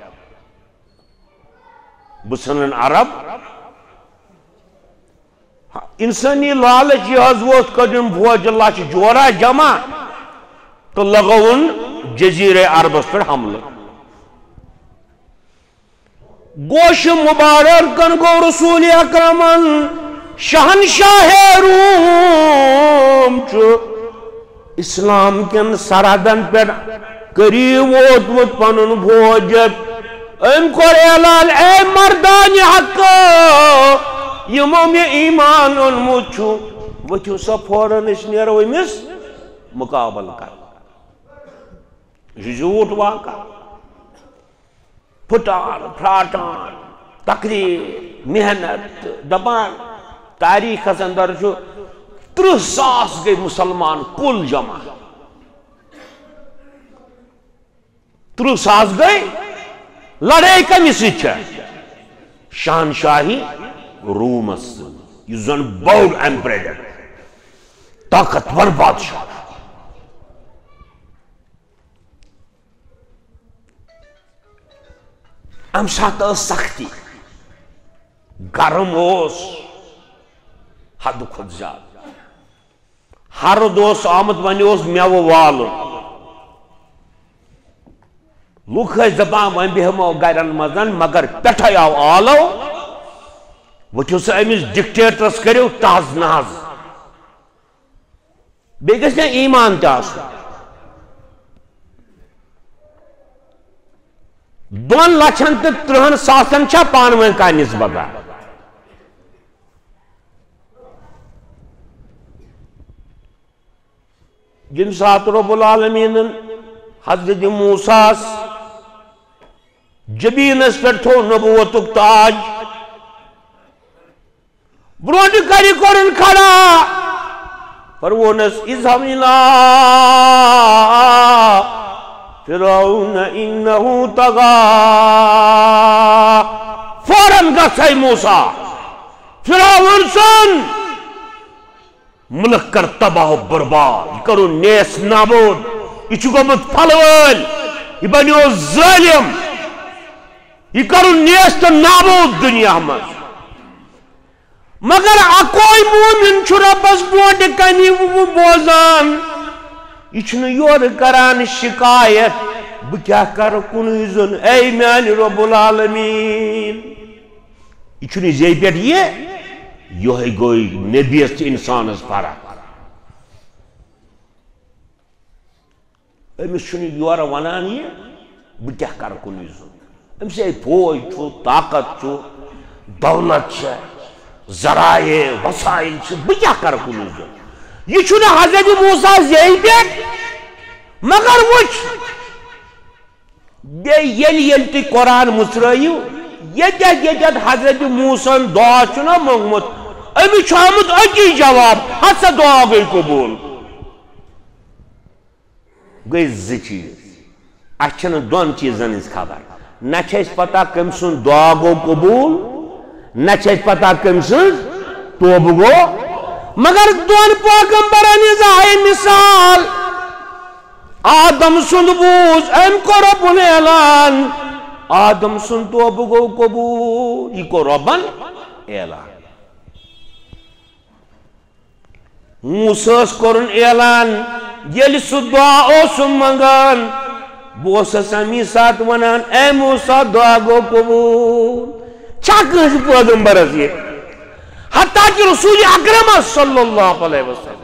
بہٕ ژھٕنن عرب انسٲنی لالچ یہِ حظ ووت کٔڑِن فوجہِ لچھ جورا جمع تہٕ لگوُن جزیرہ عربس پٮ۪ٹھ حملہٕ گوش مبارکن گو رسول اکرمن شہنشاہ روم چھُ اسلام کٮ۪ن سرحدن پٮ۪ٹھ قریب ووتمُت پنُن فوجت أمۍ کوٚر اعلان اے مردانہِ حقہٕ یِمو مےٚ ایمان اوٚنمُت چھُ ؤتھِو سا فوراً أسۍ نیرو أمِس مُقابل کرنہِ یہِ چھُ زیوٗٹھ واقعہ پھٹان پھراٹان تقریٖر محنت دپان تاریخس اندر چھُ ترٕہ ساس گٔے مُسلمان کُل جمع ترٕہ ساس گٔے لڑٲے کمِس سۭتۍ چھےٚ شہنشاہی روٗمس سۭتۍ یُس زن بوٚڑ ایمپریڈر طاقتور بادشاہ امہِ ساتہٕ ٲس سختی گرم اوس حدٕ کھۄتہٕ زیادٕ ہرُد اوس آمُت وۄنۍ اوس مٮ۪وٕ والُن لُکھ ٲسۍ دپان وۄنۍ بیہمو گرن منٛز مگر پٮ۪ٹھے آو آلو ؤتھِو سا أمِس ڈکٹیٹرس کٔرِو تحظ نحظ بیٚیہِ گژھِ مےٚ ایمان تہِ آسُن دون لچھن تہٕ ترٕہن ساسن چھا پانہٕ ؤنۍ کانٛہہ نسبتا ییٚمہِ ساتہٕ رب العالمیٖنن حضرت موسیٰ جبیٖنس پٮ۪ٹھ تھوٚو نبوتُک تاج برونٛٹھٕ کنہِ کوٚرُن کھڑا فرعونس اذهب إلى فرعون إنه طغى فوراً گژھے موسیٰ فرعون سُنٛد ملک کر تباہ و برباد یہ کرو نیس نابود یہ چھُ گوٚمُت پھلہٕ وٲلۍ یہ بنیو ظٲلم یہ کرو نیس تہٕ نابود دنیا منٛز مگر اکوے مومن چھُ رۄبس برونٛٹھٕ کنہِ بوزان یہ چھُنہٕ یورٕ کران شکایت بہٕ کیٛاہ کرٕ کُنُے زوٚن اے میانہِ رب العالمیٖن یہ چھُنہٕ زیٚیہِ پٮ۪ٹھ یہِ یہوے گوٚو نبیس تہٕ انسانس فرق امس یور ونان یہ بہ کیا کر کن امس فوج چھو طاقت چھو دولت چھ ذرائع وسائل چھ بہ کیا کر کن یہ چھنا حضرت موسیٰ زی پہ مگر وچ یل یل تی قرآن مصرائیو یہ یہ حضرت موسیٰ دعا چھنا منگمت امی چھامت اکی جواب حسا دعا گئی قبول گئی زی چیز اچھن دون چیزن اس خبر نہ چھس پتا کم سن دعا گو قبول نہ چھس پتا کم سن توب گو مگر دون پیغمبرن آئی مثال آدم سند بوز ام کو ربن اعلان آدم سند توب گو قبول یہ کو ربن اعلان موسیٰ کرن اعلان یل سو دعا اوس منگان بوسس امی سات ونان اے موسیٰ دعا گو قبول چھاک اس پیغمبر از یہ حتیٰ کہ رسول اکرم صلی اللہ علیہ وسلم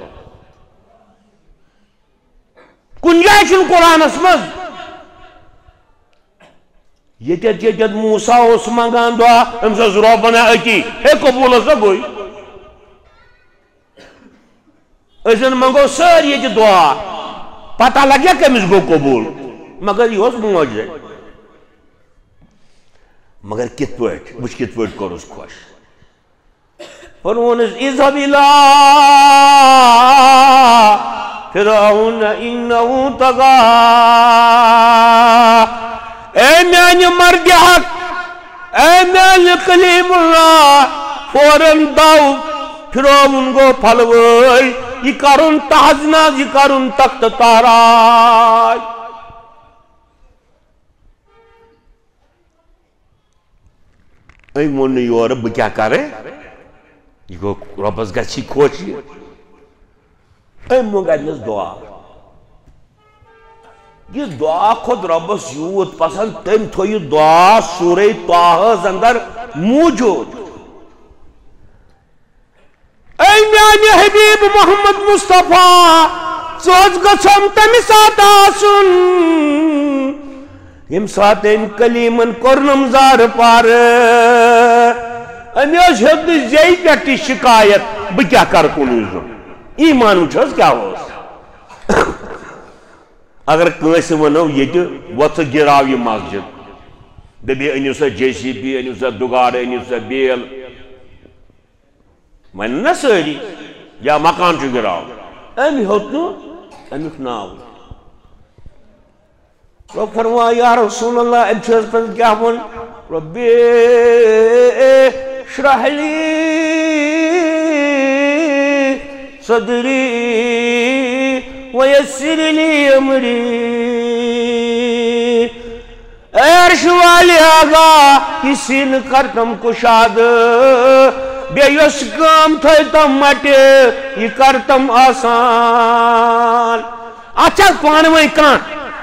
کنجائشن قرآن اسمز یہ تیت یہ تیت موسیٰ اوس منگان دعا امسا ضرور بنا اکی ہے قبول اسا گوئی ازن منگو سر یہ دعا پتہ لگیا کہ مس گو قبول مگر یہ اس موجود مگر کت پوٹ مجھ کت پوٹ کر اس خوش فرمونس اذهب الى فرعون انہو طغى اے میانی مرد حق اے میانی کلیم اللہ فوراً داو فرعون گو پھلوئی یہ کرن تحزناز یہ کرن تخت تارائی اے مونی یور بہ کیا کرے یہ گو ربس گچھی کھوچی اے مونگرنس دعا یہ دعا خود ربس یوت پسند تم تھو یہ دعا سورہ طاہز اندر موجود اے میانی حبیب محمد مصطفیٰ سوز گچھم تمی سات آسن یم سات ان کلیمن کرنم زار پار امیوز حد زی پیٹی شکایت بکیا کر کنوزن ایمان اچھوز کیا ہوس اگر کنس ونو یہ وچ گراو یہ مسجد دبی انیو سا جے سی بی انیو سا دگار انیو سا بیل من نہ سری یا مکان چھ گراو امی ہوتنو امی ناو رب فرما یا رسول اللہ ام چیز پر کیا بون ربی شرح لی صدری ویسر لی امری اے عرش والی آگا کسی نے کرتم کشاد بے یس کام تھیتم مٹ یہ کرتم آسان اچھا پانوئی کان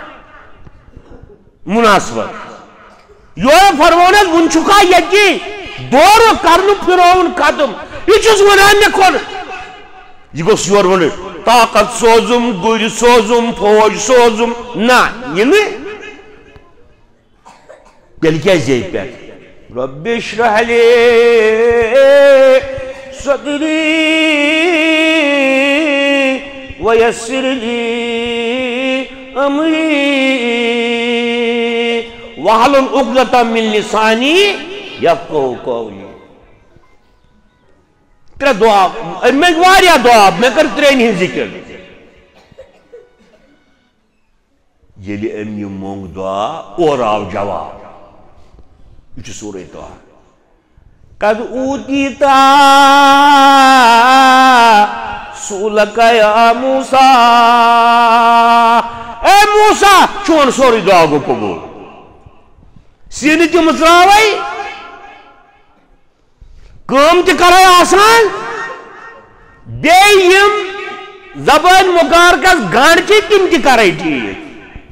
مناسبت یہ فرمونت ون چکا یکی دور کرنو فرعون قدم یہ چیز ونان نکھون یہ گوس یور ون طاقت سوزم گر سوزم فوج سوزم نا یہ نہیں تیل کیا زی پیٹ رب اشرح لی صدری ویسر لی امری وحلن عقدتا من لسانی یفقہو قولی ترے دعا میں واریا دعا میں کر ترین ہی ذکر یلی امی مونگ دعا اور آو جواب یہ سورہ دعا قد اوتیتا سولک یا موسیٰ اے موسیٰ چون سوری دعا کو قبول سینی تی مصراوی کام تی کرائی آسان بے یم زبان مکارکس گانچی تم تی کرائی ٹھیک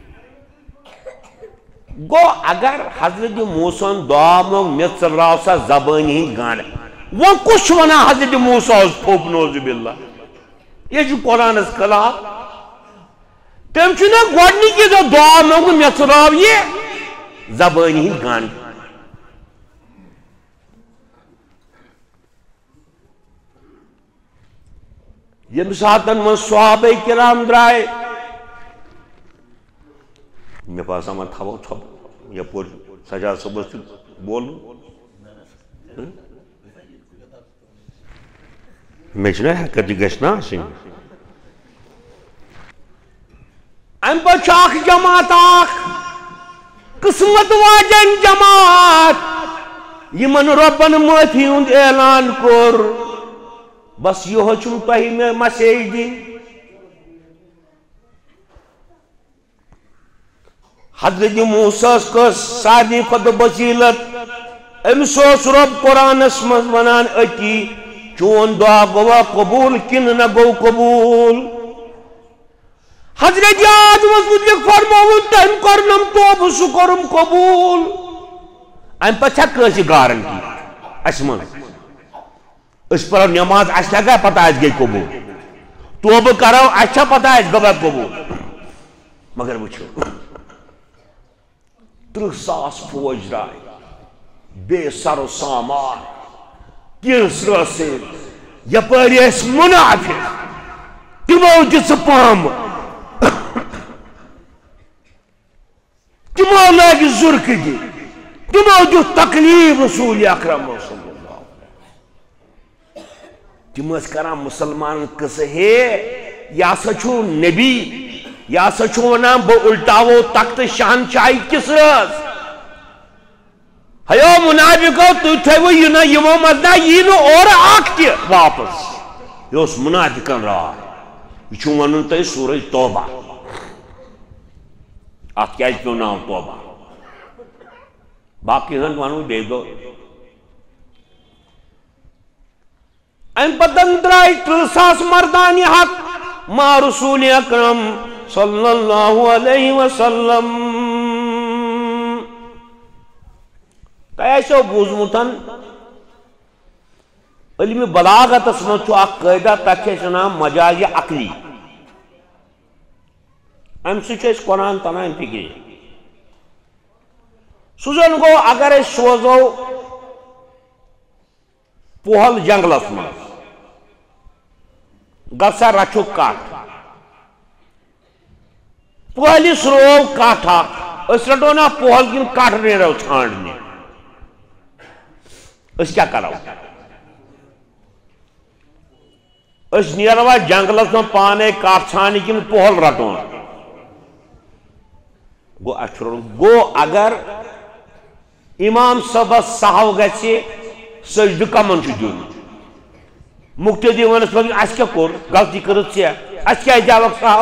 گو اگر حضرت موسیٰ دعا مونگ مصر راو سا زبانی ہی گانا وہ کچھ ونا حضرت موسیٰ اس پھوپ نوزو باللہ یہ جو قرآن اس کلام تم چھنا گۄڈنِکی دۄہ دعا منٛگُن مےٚ ژٕراو یہِ زبٲنۍ ہٕنٛدۍ گنٛڈ ییٚمہِ ساتن منٛز صحابے کرام درٛاے مےٚ باسان وۄنۍ تھاوو ژھۄپ یپٲرۍ سجاد صٲبس تہِ بولُن مےٚ چھُنہ ہٮ۪کتھ یہِ گژھِ نا آسٕنۍ امہِ پتہٕ چھُ اکھ جماعت اکھ قٕسمت واجٮ۪ن جماعت یِمن رۄبن معٲفی ہُنٛد اعلان کوٚر بس یِہوے چھُم تۄہہِ مےٚ مسیج دِنۍ حضرت موسیٰ کٔس سارنٕے کھۄتہٕ بصیٖلت أمِس اوس رۄب قرآنس منٛز ونان أتی چون دعا گوٚوا قبوٗل کِنہٕ نہ گوٚو قبوٗل حضرت آدمس متعلق فرمووُن تٔمۍ کوٚرنم توبہٕ سُہ کوٚرُم قبوٗل امہِ پتہٕ چھا کٲنٛسہِ گارنٹی اسہِ منٛز أسۍ پرو نٮ۪ماز اسہِ لگا پتہ اسہِ گٔے قبوٗل توبہٕ کرو اسہِ چھا پتہ اسہِ گوٚوا قبوٗل مگر وٕچھو ترٕہ ساس فوج درٛاے بیٚیہِ سرو سامان کِژھ رسٕد یپٲرۍ ٲسۍ مُنافِق تِمو دِژٕ پامہٕ تِمو لٲگۍ ضُرقہٕ دِنۍ تِمو دیُت تکلیٖف رسوٗل اکرم صلی اللہ علیہ تِم ٲسۍ کران مُسلمانن قٕصہٕ ہے یہِ ہسا چھُ نبی یہِ ہسا چھُ ونان بہٕ اُلٹاوو تختہٕ شہنشاہی کِس رٲژ ہیو مُنافِقو تُہۍ تھٲیوٕ یہِ نہ یِمو منٛز نہ یی نہٕ اورٕ اکھ تہِ واپس یہِ اوس مُنافِقن راے یہِ چھُ ونُن تۄہہِ سورہ توبہ اتھ کیٛازِ پیوٚو ناو توبہ باقٕے ہن ونو بیٚیہِ دۄہ امہِ پتن درٛاے ترٕہ ساس مردانہِ حق ما رسوٗلِ اکرم صلی اللہ علیہ وسلم تۄہہِ آسیو بوٗزمُت علمِ بلاغتس منٛز چھُ اکھ قٲیدہ تتھ چھِ أسۍ ونان مجازِ عقلی امہِ سۭتۍ چھُ أسۍ قرآن تران فِکرِ سُہ زن گوٚو اگر أسۍ سوزو پۄہل جنگلس منٛز گژھا رچھُکھ کٹھ پۄہلِس روو کٹھ اکھ أسۍ رٹو نا پۄہل کِنہٕ کٹھ نیرو ژھانڈنہِ أسۍ کیٛاہ کرو أسۍ نیروا جنگلس منٛز پانے کٹھ ژھانڈنہِ کِنہٕ پۄہل رٹون گوٚو اَسہِ چھُ رٹُن گوٚو اگر امام صٲبس سہو گژھِ سجدٕ کمن چھُ دیُن مُقتدی ونس پتہٕ اسہِ کیٛاہ کوٚر غلطی کٔرٕتھ ژےٚ اسہِ کیٛازِ دیوکھ سہو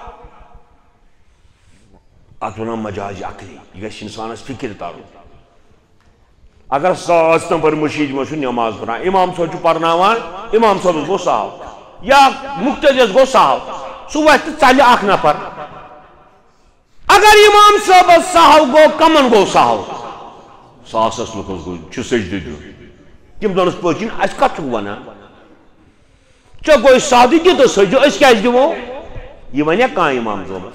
اتھ ونان مجازِ عقلی یہِ گژھِ انسانس فکر ترُن اگر ساس نمبر مشیٖد منٛز چھُ نٮ۪ماز پران امام صٲب چھُ پرناوان امام صٲبس گوٚو سہو یا مُقتدیس گوٚو سہو سُہ وتھِ تہٕ ژلہِ اکھ نفر اگر امام صٲبس سہو گوٚو کمن گوٚو سہو ساسس لُکس گوٚو چھُ سجدٕ دیُن تِم دۄہس پٔچھِنۍ اسہِ کتھ چھُکھ ونان ژےٚ گوٚے سادٕ دِ تہٕ سجدٕ أسۍ کیٛازِ دِمو یہِ ونیا کانٛہہ امام صٲبس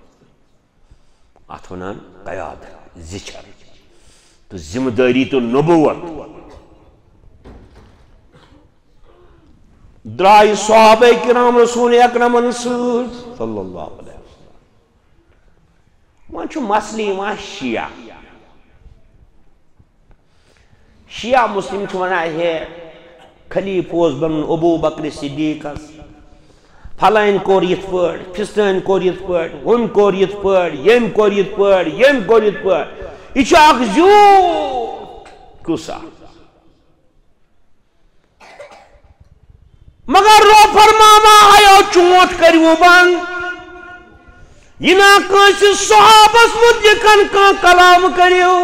اتھ ونان قیادت زِچھر تہٕ ذمہٕ دٲری تہٕ نبوت درٛاے صحابہ کرام رسول اکرمن سۭتۍ صلی اللہ علیہ وسلم وۄنۍ چھُ مسلہٕ یِوان شیعہ شیعہ مسلم چھِ ونان ہے خلیفہٕ اوس بنُن ابوٗ بکر صدیٖقس فلٲنۍ کوٚر یِتھ پٲٹھۍ فِستٲنۍ کوٚر یِتھ پٲٹھۍ ہُمۍ کوٚر یِتھ پٲٹھۍ ییٚمۍ کوٚر یِتھ پٲٹھۍ ییٚمۍ کوٚر یِتھ پٲٹھۍ یہِ چھُ اکھ زیوٗٹھ قٕصہ مگر رۄب فرماوان آیو چونٛٹھ کٔرِو بنٛد یہِ نا کٲنٛسہِ صحابس متعلق کانٛہہ کلام کٔرِو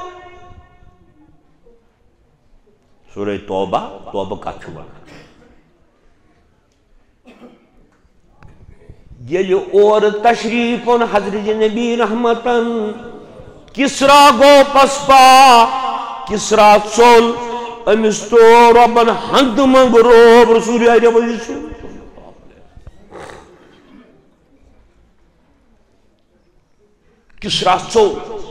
سورہ توبہ توبہ کتھ چھُ ونان ییٚلہِ اورٕ تشریٖف اوٚن حضرت نبی رحمتن کسرا گوٚو پسپا کسرا ژوٚل أمِس تو رۄبن ہنٛدٕ منٛگہٕ روب رسول اکرم کسرا ژوٚل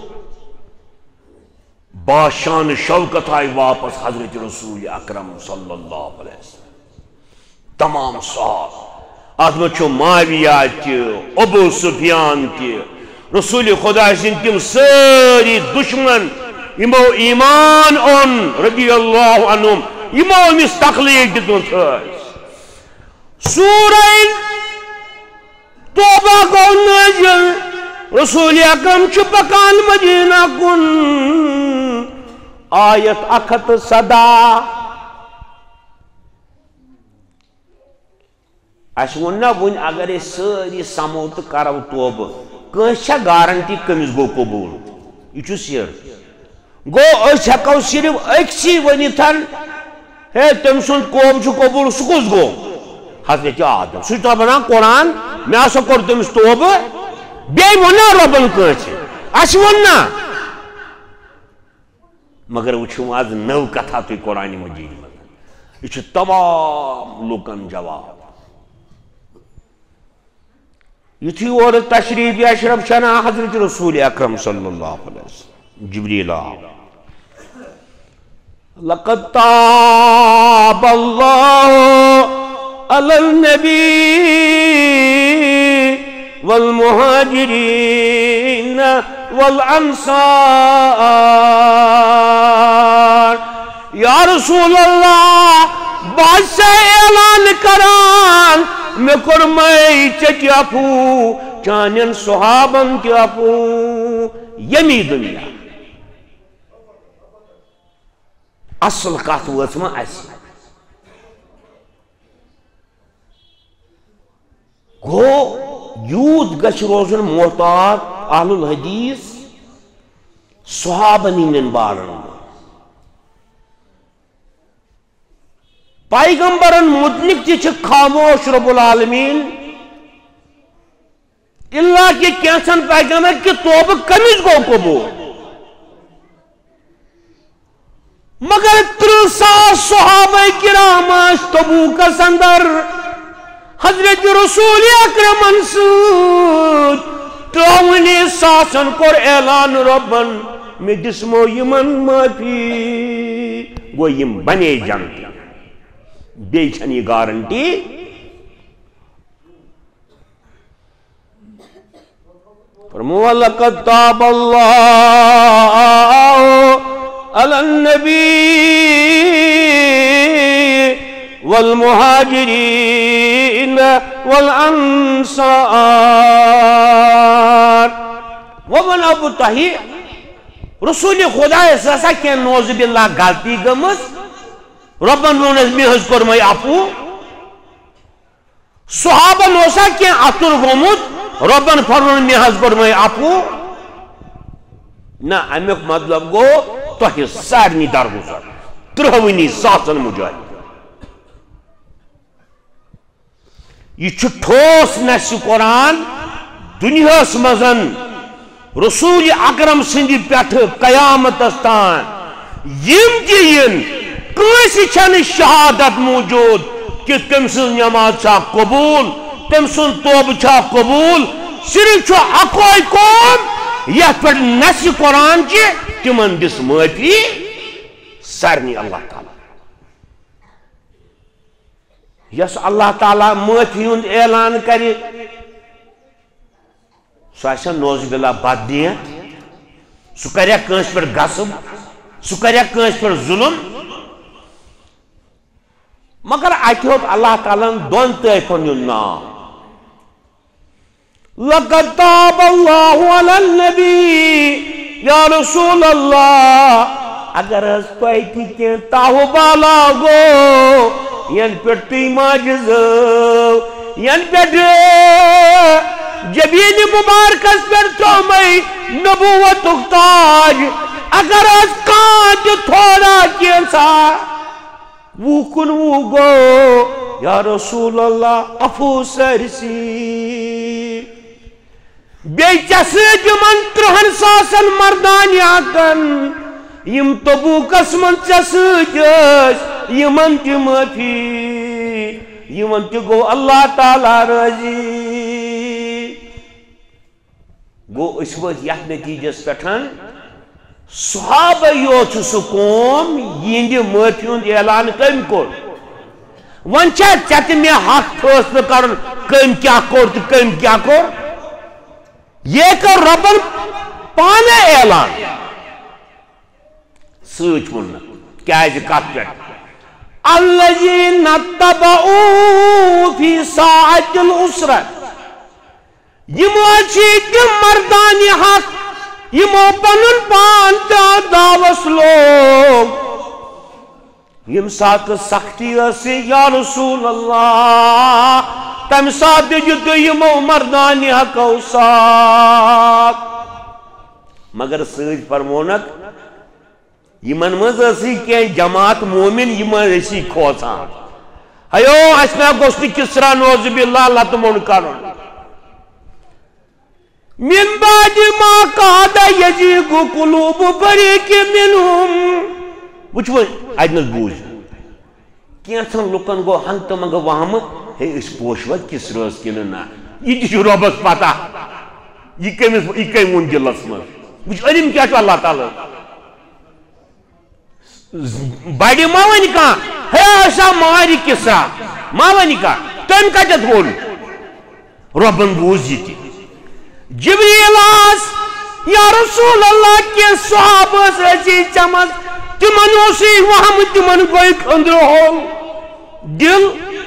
باشان شوکت آئی واپس حضرت رسول اکرم صلی اللہ علیہ وسلم تمام صحاب اتھ منٛز چھُ معاویہ تہِ ابو سفیان تہِ رسول خدا سٕنٛدۍ تِم سٲری دشمن یمو ایمان اون رضی اللہ عنہم یمو أمِس تخلیق دِتمٕژ ٲس سورہ توبہ گوٚو نٲزِل رسول اکرم چھُ پکان مدینہ کُن آیت اکھ ہتھ تہٕ سداہ اَسہِ ووٚن نا وُنہِ اگر أسۍ سٲری سمو تہٕ کرو توبہٕ کٲنٛسہِ چھا گارنٹی کٔمِس گوٚو قبوٗل یہِ چھُ سیر گوٚو أسۍ ہٮ۪کو صرف أکسٕے ؤنِتھ ہے تٔمۍ سُنٛد قوم چھُ قبوٗل سُہ کُس گوٚو حضرت آدم سُہ چھُ وَنان قرآن مےٚ ہسا کوٚر تٔمِس توبہٕ بیٚیہِ ووٚن نا رۄبن کٲنٛسہِ اَسہِ ووٚن نا مگر وٕچھِو آز نٔو کتھا تُہۍ قرآنِ مجیٖد منٛز یہِ چھُ تمام لُکن جواب یُتھُے اورٕ تشریٖف یشرف چھِ اَنان حضرت رسول اکرم صلی اللہ علیہ وسلم جبریٖل آو لقد تاب اللہ علی النبی والمہاجرین والانصار یا رسول اللہ بادشاہ اعلان کران میں کرمائی چچ اپو چانین صحابن کی اپو یمی دنیا اصل کات وچما اسی گو یوت گش روزن محتاط اہل الحدیث صحابن ہندین بارن پیغمبرن متعلق تہ چھ خاموش رب العالمین اللہ کہ کینسن پیغمبر کہ توبہ کمس گو قبول مگر ترہ ساس صحابہ کرام تبوکس اندر حضرت رسول اکرمن سۭتۍ ترٛوُہنی ساسن کوٚر اعلان رۄبن مےٚ دِژمو یِمن معٲفی گوٚو یِم بنے جنتی بیٚیہِ چھنہٕ یہِ گارنٹی فرموو لقد تاب اللہ علی النبی والمہاجرین والانصار ومن ابو تحی رسول خدا سا کیا نوز باللہ غلطی گمس ربن رونس میں حض کرمائی اپو صحابہ نوسا کیا اتر گومت ربن فرون میں حض کرمائی اپو نا امیک مطلب گو تحی سارنی درگزر ترہونی ساسن مجاہد یہ ٹھوس نس قرآن دنیا مزن رسول اکرم سندی پٹھ قیامت تان یم تین کسی چھن شہادت موجود کہ تم سن نماز چھا قبول تم سن توب چھا قبول صرف چھو اکوئی قوم یہ پر نس قرآن چی تمن دس معافی سارنی اللہ تعالی یس اللہ تعالیٰ معافی ہند اعلان کرے سہ نوز باللہ بدنیت سہ کریا کٲنٛسہِ پٮ۪ٹھ غصب سہ کریا کٲنٛسہِ پٮ۪ٹھ ظلم مگر اتہِ ہیوٚت اللہ تعالیٰ ہن دۄن طٲیفن ہُنٛد ناو لقد تاب اللہ علی النبی یا رسول اللہ اگر حض تۄہہِ تہِ کینٛہہ تاہو بالا گوٚو ین پر تی ماجزو ین پر جبین مبارکس پر تومی نبوت اختاج اگر از کانت تھوڑا کینسا وہ کن وہ گو یا رسول اللہ افو سرسی بیچس جمن ترہن ساسن مردان یاکن یم تبوکس من چسجس یمن تی معافی یمن تی گو اللہ تعالی رضی گو اس وقت یت نتیجس پٹھن صحابہ یوت سہ قوم یہندِ معافی ہند اعلان کم کور ون چھا ژےٚ تہِ مےٚ حق فٲصلہٕ کرُن کٔمۍ کیٛاہ کوٚر تہٕ کٔمۍ کیٛاہ کوٚر یہ کر ربن پانے اعلان سوچ ون کیازِ کتھ پٮ۪ٹھ الذین تبعوا فی ساعۃ العسرہ یمو چھ تم مردان حق یمو پنن پان تا داوس لوگ یم سات سختی سی یا رسول اللہ تم سات دیجو یمو مردان حقو ساتھ مگر سوچ فرمونک یمن مز اسی کی جماعت مومن یمن اسی کھوسان ہیو اسنا گوشت کسرا نوز باللہ اللہ تمون کرن من بعد ما قاد یزیغ قلوب فریق منہم وچھو ادنس بوجھ کینسن لکن گو ہن تو منگو وہم ہے اس پوشوت کس روز کننا یہ تیچو ربس پتا یہ کمیس یہ کمی من جلس من وچھ علم کیا چھو اللہ تعالی بڑی ماوانی کہا ہے ایسا ماری کسرا ماوانی کہا تم کا جت بول ربن بوز جیتی جبریل آس یا رسول اللہ کے صحابہ سے چمز تمن اسی وہم تمن گوئی کھندر ہو دل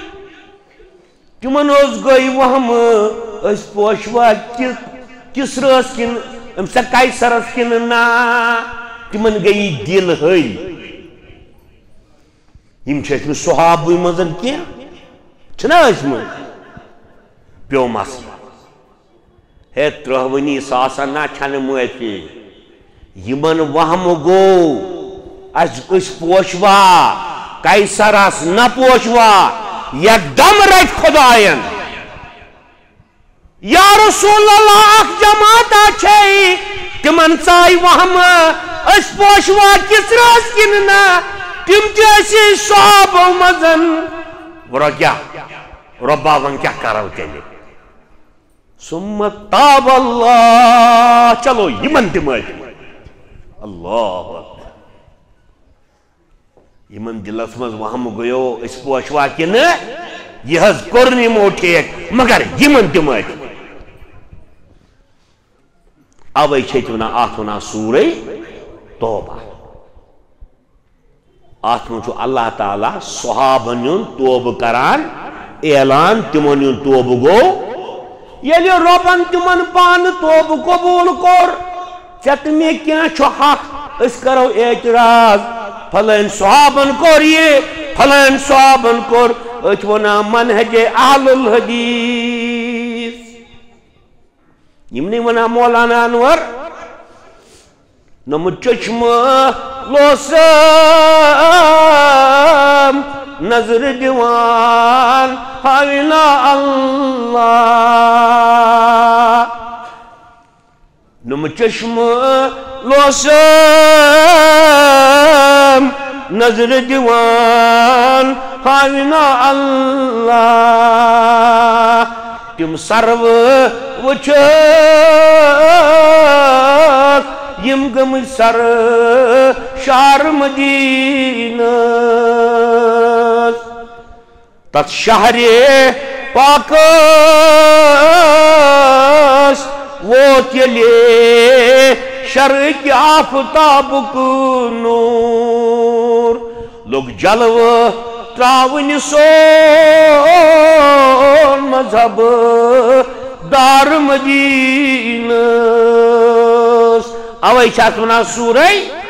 تمن اس گوئی وہم اس پوشوا کس رس کن ام سا کئی سرس کن نا تمن گئی دل ہل یم چھت صحابہ مزن کیا چھنا اس من پیو مسئلہ ہے ترہونی ساسا نا چھن معافی یمن وہم گو اس پوشوا قیصرس نہ پوشوا یک دم رت خدائن یا رسول اللہ اخ جماعت اچھائی تمن سائی وہم اس پوشوا کس راس کننا تم جیسی صحابہ مزن ورہ کیا ربا ون کیا کرو تیلے ثم تاب اللہ چلو یمن دماغ اللہ یمن دلس مز وہم گیو اس پوشوا کن یہ حض کرنی موٹھیک مگر یمن دماغ اوے چھت ونا آت ونا سورہ توبہ آت من چھو اللہ تعالی صحابن یون توب کران اعلان تمن یون توب گو یلی ربن تمن پان توب قبول کور چت میں کیا چھو حق اس کرو اعتراض فلان صحابن کور یہ فلان صحابن کور اچونا منہج اہل الحدیث یمنی ونا مولانا انور نم چشم لوسم نظر دیوان حاوینا اللہ نم چشم لوسم نظر دیوان حاوینا اللہ تم سرو وچھت یم گم سر شار مدینہ تت شہر پاکس ووت یلے شرق آفتاب کو نور لوگ جلو تراون سون مذہب دار مدینہ اوے چھت ونا سورہ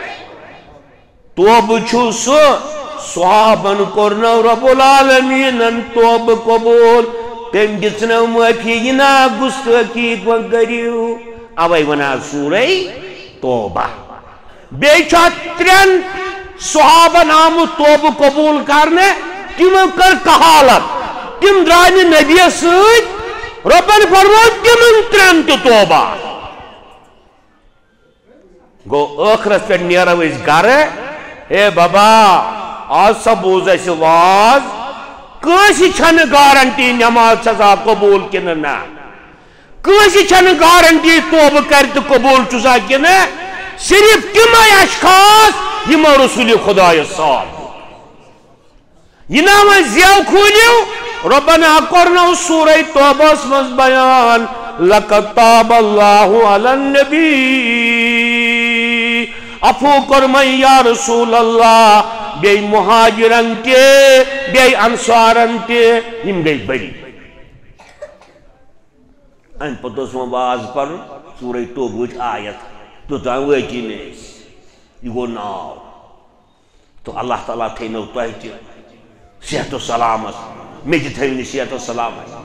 توب چھو سو صحابن کرنو رب العالمین توب قبول تم دسنو معافی ینا گستاخی گریو اوے ونا سورہ توبہ بے چھت ترین صحابن آمد توب قبول کرنے تم کر کہالت تم درانی نبی سید ربن فرمو تم ترین تو توبہ گو آخرت پہ نیرو اس گھر اے بابا آج سب بوز ایسی واز کسی چھن گارنٹی نماز سزا قبول کننا کسی چھن گارنٹی توبہ کر تو قبول چسا کہ نا صرف تم اشخاص یمو رسول خدا ساتھ یہ نام زیو کھولیو ربنا کرنا سورہ توبہ مز بیان لقد تاب اللہ علی النبی افو کرمن یا رسول اللہ بی مہاجرن تے بی انصارن تے یم گئی بری ان پتہ سو باز پر سورہ توبہ آیت تو تان وکی نیس یہ گو ناو تو اللہ تعالیٰ تھینو تہ صحت و سلامت مجھ تھینی صحت و سلامت